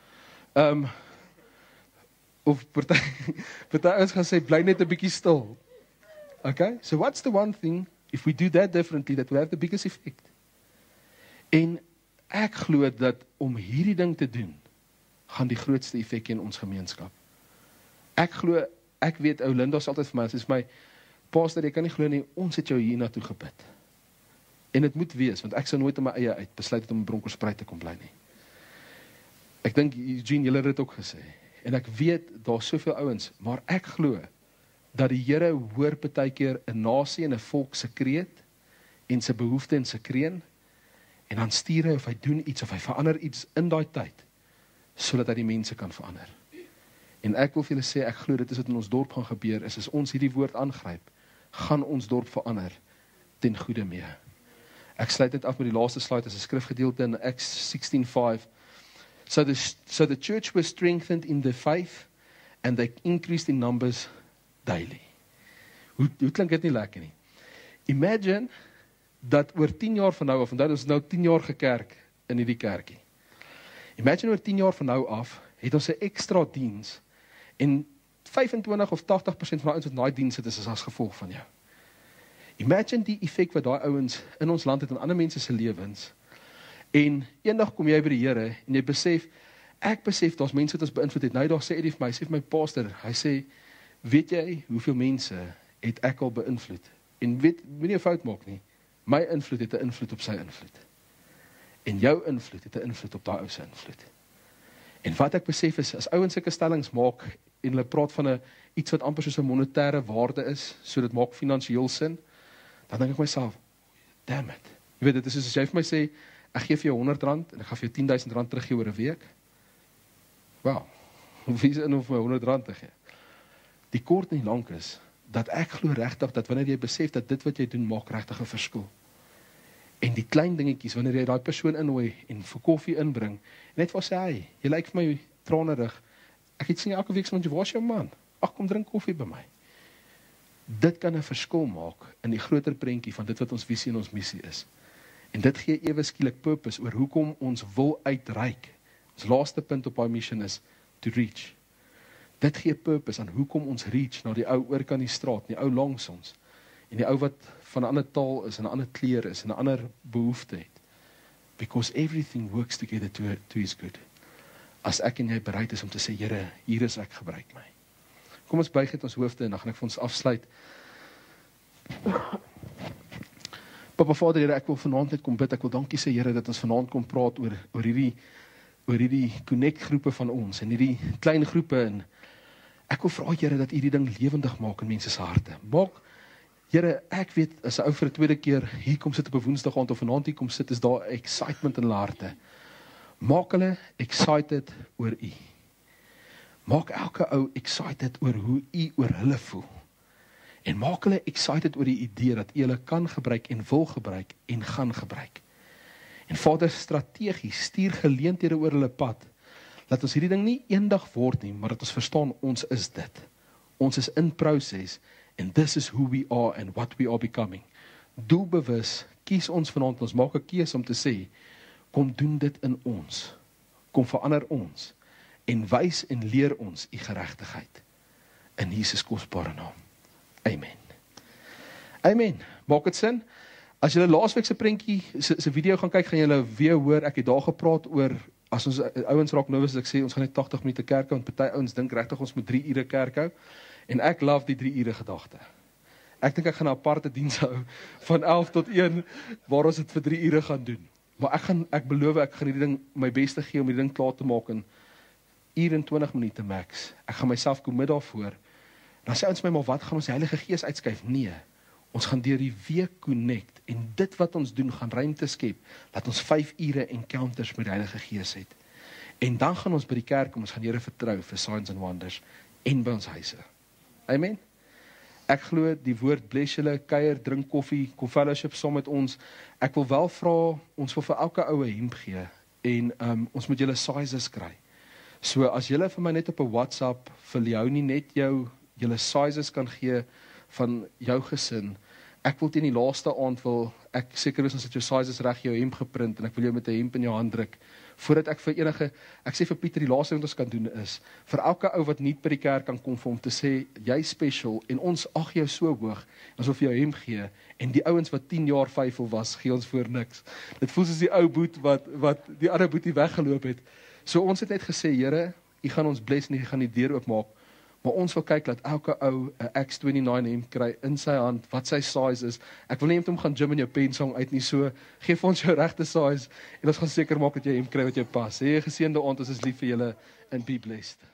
Of party ons gaan sê, bly net 'n bietjie stil. Okay? So what's the one thing, if we do that differently, that will have the biggest effect? En ek glo dat om hierdie ding te doen, gaan die grootste effek hê in ons gemeenskap. Ek weet, ou Linda sê altyd vir my, sy sê vir my, Pastor, jy kan nie glo nie, ons het jou hier na toe gebid. En dit moet wees, want ek sou nooit in my eie uit besluit het om in Bronkhorstspruit te kom bly nie. Ek dink, Eugene, julle het dit ook gesê. En ek weet, daar is soveel ouens, maar ek glo, dat die Here hoor partykeer 'n nasie en 'n volk se kreet, en sy behoefte en sy kreun, en dan stuur hy of hy doen iets, of hy verander iets in daai tyd, sodat hy die mense kan verander. En ek wil vir julle sê, ek glo dit is wat in ons dorp gaan gebeur, is as ons hierdie woord aangryp, gaan ons dorp verander, ten goeie mee. Ek sluit dit af met die laaste slide, as 'n skrifgedeelte in Acts 16:5. So the church was strengthened in the faith, and they increased in numbers daily. Hoe klink dit nie lekker nie? Imagine, dat oor 10 jaar van nou af, en dat is nou 10 jaar gekerk in hierdie kerkie. Imagine oor 10 jaar van nou af, het ons 'n ekstra diens, en 25 of 80% van die ouens wat in daai diens sit, is as gevolg van jou. Imagine die effek wat daai ouens in ons land het en ander mense se lewens, en eendag kom jy by die Here, en jy besef, ek besef, daar's mense wat ons beïnvloed het. Nou, daar sê Eddie vir my, sê vir my pastor, hy sê, weet jy, hoeveel mense het ek al beïnvloed? En moet nie 'n fout maak nie, my invloed het 'n invloed op sy invloed. En jou invloed het 'n invloed op daai ou se invloed. En wat ek besef is, as ouens sulke stellings maak, en hulle praat van iets wat amper soos 'n monetêre waarde is, so dit maak finansiëel sin, dan dink ek myself, damn it. Jy weet, dit is soos as jy vir my sê, ek gee vir jou R100, en ek gaan vir jou R10,000 teruggee oor 'n week. Wow, wie is in om vir my R100 te gee? Die kort en lank is, dat ek glo regtig, dat wanneer jy besef, dat dit wat jy doen, maak regtig 'n verskil. En die klein dingetjies, wanneer jy daai persoon innooi, en vir koffie inbring, en net vir sê, hey, jy lyk vir my tranerig, ek het sien elke week, want jy was jou man, ag, kom drink koffie by my. Dit kan 'n verskil maak, in die groter prentjie, van dit wat ons visie en ons missie is. En dit gee ewe skielik purpose, oor hoekom ons wil uitreik. Ons laaste punt op our mission is, to reach. Dit gee purpose aan hoekom ons reach, na die ou oor kan die straat, die ou langs ons, en die ou wat van 'n ander taal is, en 'n ander kleur is, en 'n ander behoefte het. Because everything works together to his good. As ek en jy bereid is om te sê, Here, hier is ek, gebruik my. Kom ons buig het ons hoofde, en dan gaan ek vir ons afsluit. Papa Vader, Here, ek wil vanaand net kom bid, ek wil dankie sê, Here, dat ons vanaand kom praat oor hierdie connect groepe van ons, en hierdie klein groepe, en ek wil vra, Here, dat hierdie ding lewendig maak in mense se harte. Maak, Here, ek weet, as 'n ou vir 'n tweede keer hier kom sit op 'n Woensdag aand, of vanaand hier kom sit, is daar excitement in hulle harte. Maak hulle excited oor U. Maak elke ou excited oor hoe U oor hulle voel. En maak hulle excited oor die idee dat U hulle kan gebruik en wil gebruik en gaan gebruik. En Vader, strategies, stuur geleenthede oor hulle pad, dat ons hierdie ding nie eendag word nie, maar dat ons verstaan, ons is dit. Ons is in proses, and this is who we are and what we are becoming. Doelbewus, kies ons vanaand, ons maak 'n keuse om te sê, kom doen dit in ons, kom verander ons, en wys en leer ons U geregtigheid. In Jesus kosbare naam. Amen. Amen. Maak dit sin? As julle laasweek se prentjie, se video gaan kyk, gaan julle weer hoor, ek het daar gepraat oor, as ons ouens raak nervous, as ek sê, ons gaan net 80 minute kerk hou, want party ouens dink regtig ons moet 3 ure kerk hou, en ek love die 3 ure gedagte. Ek dink ek gaan 'n aparte diens hou, van 11 tot 1, waar ons dit vir 3 ure gaan doen. Maar ek beloof, ek gaan hierdie ding my beste gee, om hierdie ding klaar te maak, in 1 en 20 minute max. Ek gaan myself commit daarvoor. Dan sê ons my, maar wat gaan ons die Heilige Gees uitskuif? Nee, ons gaan deur die week connect, en dit wat ons doen, gaan ruimte skep, dat ons 5 ure encounters met die Heilige Gees het. En dan gaan ons by die kerk, ons gaan Here vertrou vir signs and wonders, en by ons huise. Amen. Ek glo die woord bless julle, kuier, drink koffie, kom fellowship saam met ons. Ek wil wel vra, ons wil vir elke oue hemp gee, en ons moet julle sizes kry. So as julle vir my net op 'n WhatsApp, vir jou nie net julle sizes kan gee, van jou gesin, ek wil teen die laaste aand ek seker is ons het jou sizes reg, jou hemp geprint, en ek wil jou met 'n hemp in jou hand druk, voordat ek vir ek sê vir Pieter, die laaste wat ons kan doen is, vir elke ou wat nie by die kerk kan kom, vir hom te sê, jy special, en ons ag jou so hoog, ons wil vir jou hemp gee, en die ouens wat 10 jaar vyfel was, gee ons voor niks. Dit voel soos die ou boet, wat die ander boetie weggeloop het. So ons het net gesê, Here, U gaan ons bless, en U gaan die deur oopmaak, maar ons wil kyk, dat elke ou 'n X29 hemp kry in sy hand, wat sy size is. Ek wil nie hom gaan gym in jou pensong uit nie, so gee vir ons jou regte size, en ons gaan seker maak dat jy hemp kry wat jou pas. Hê 'n geseënde aand, ons is lief vir julle, and be blessed.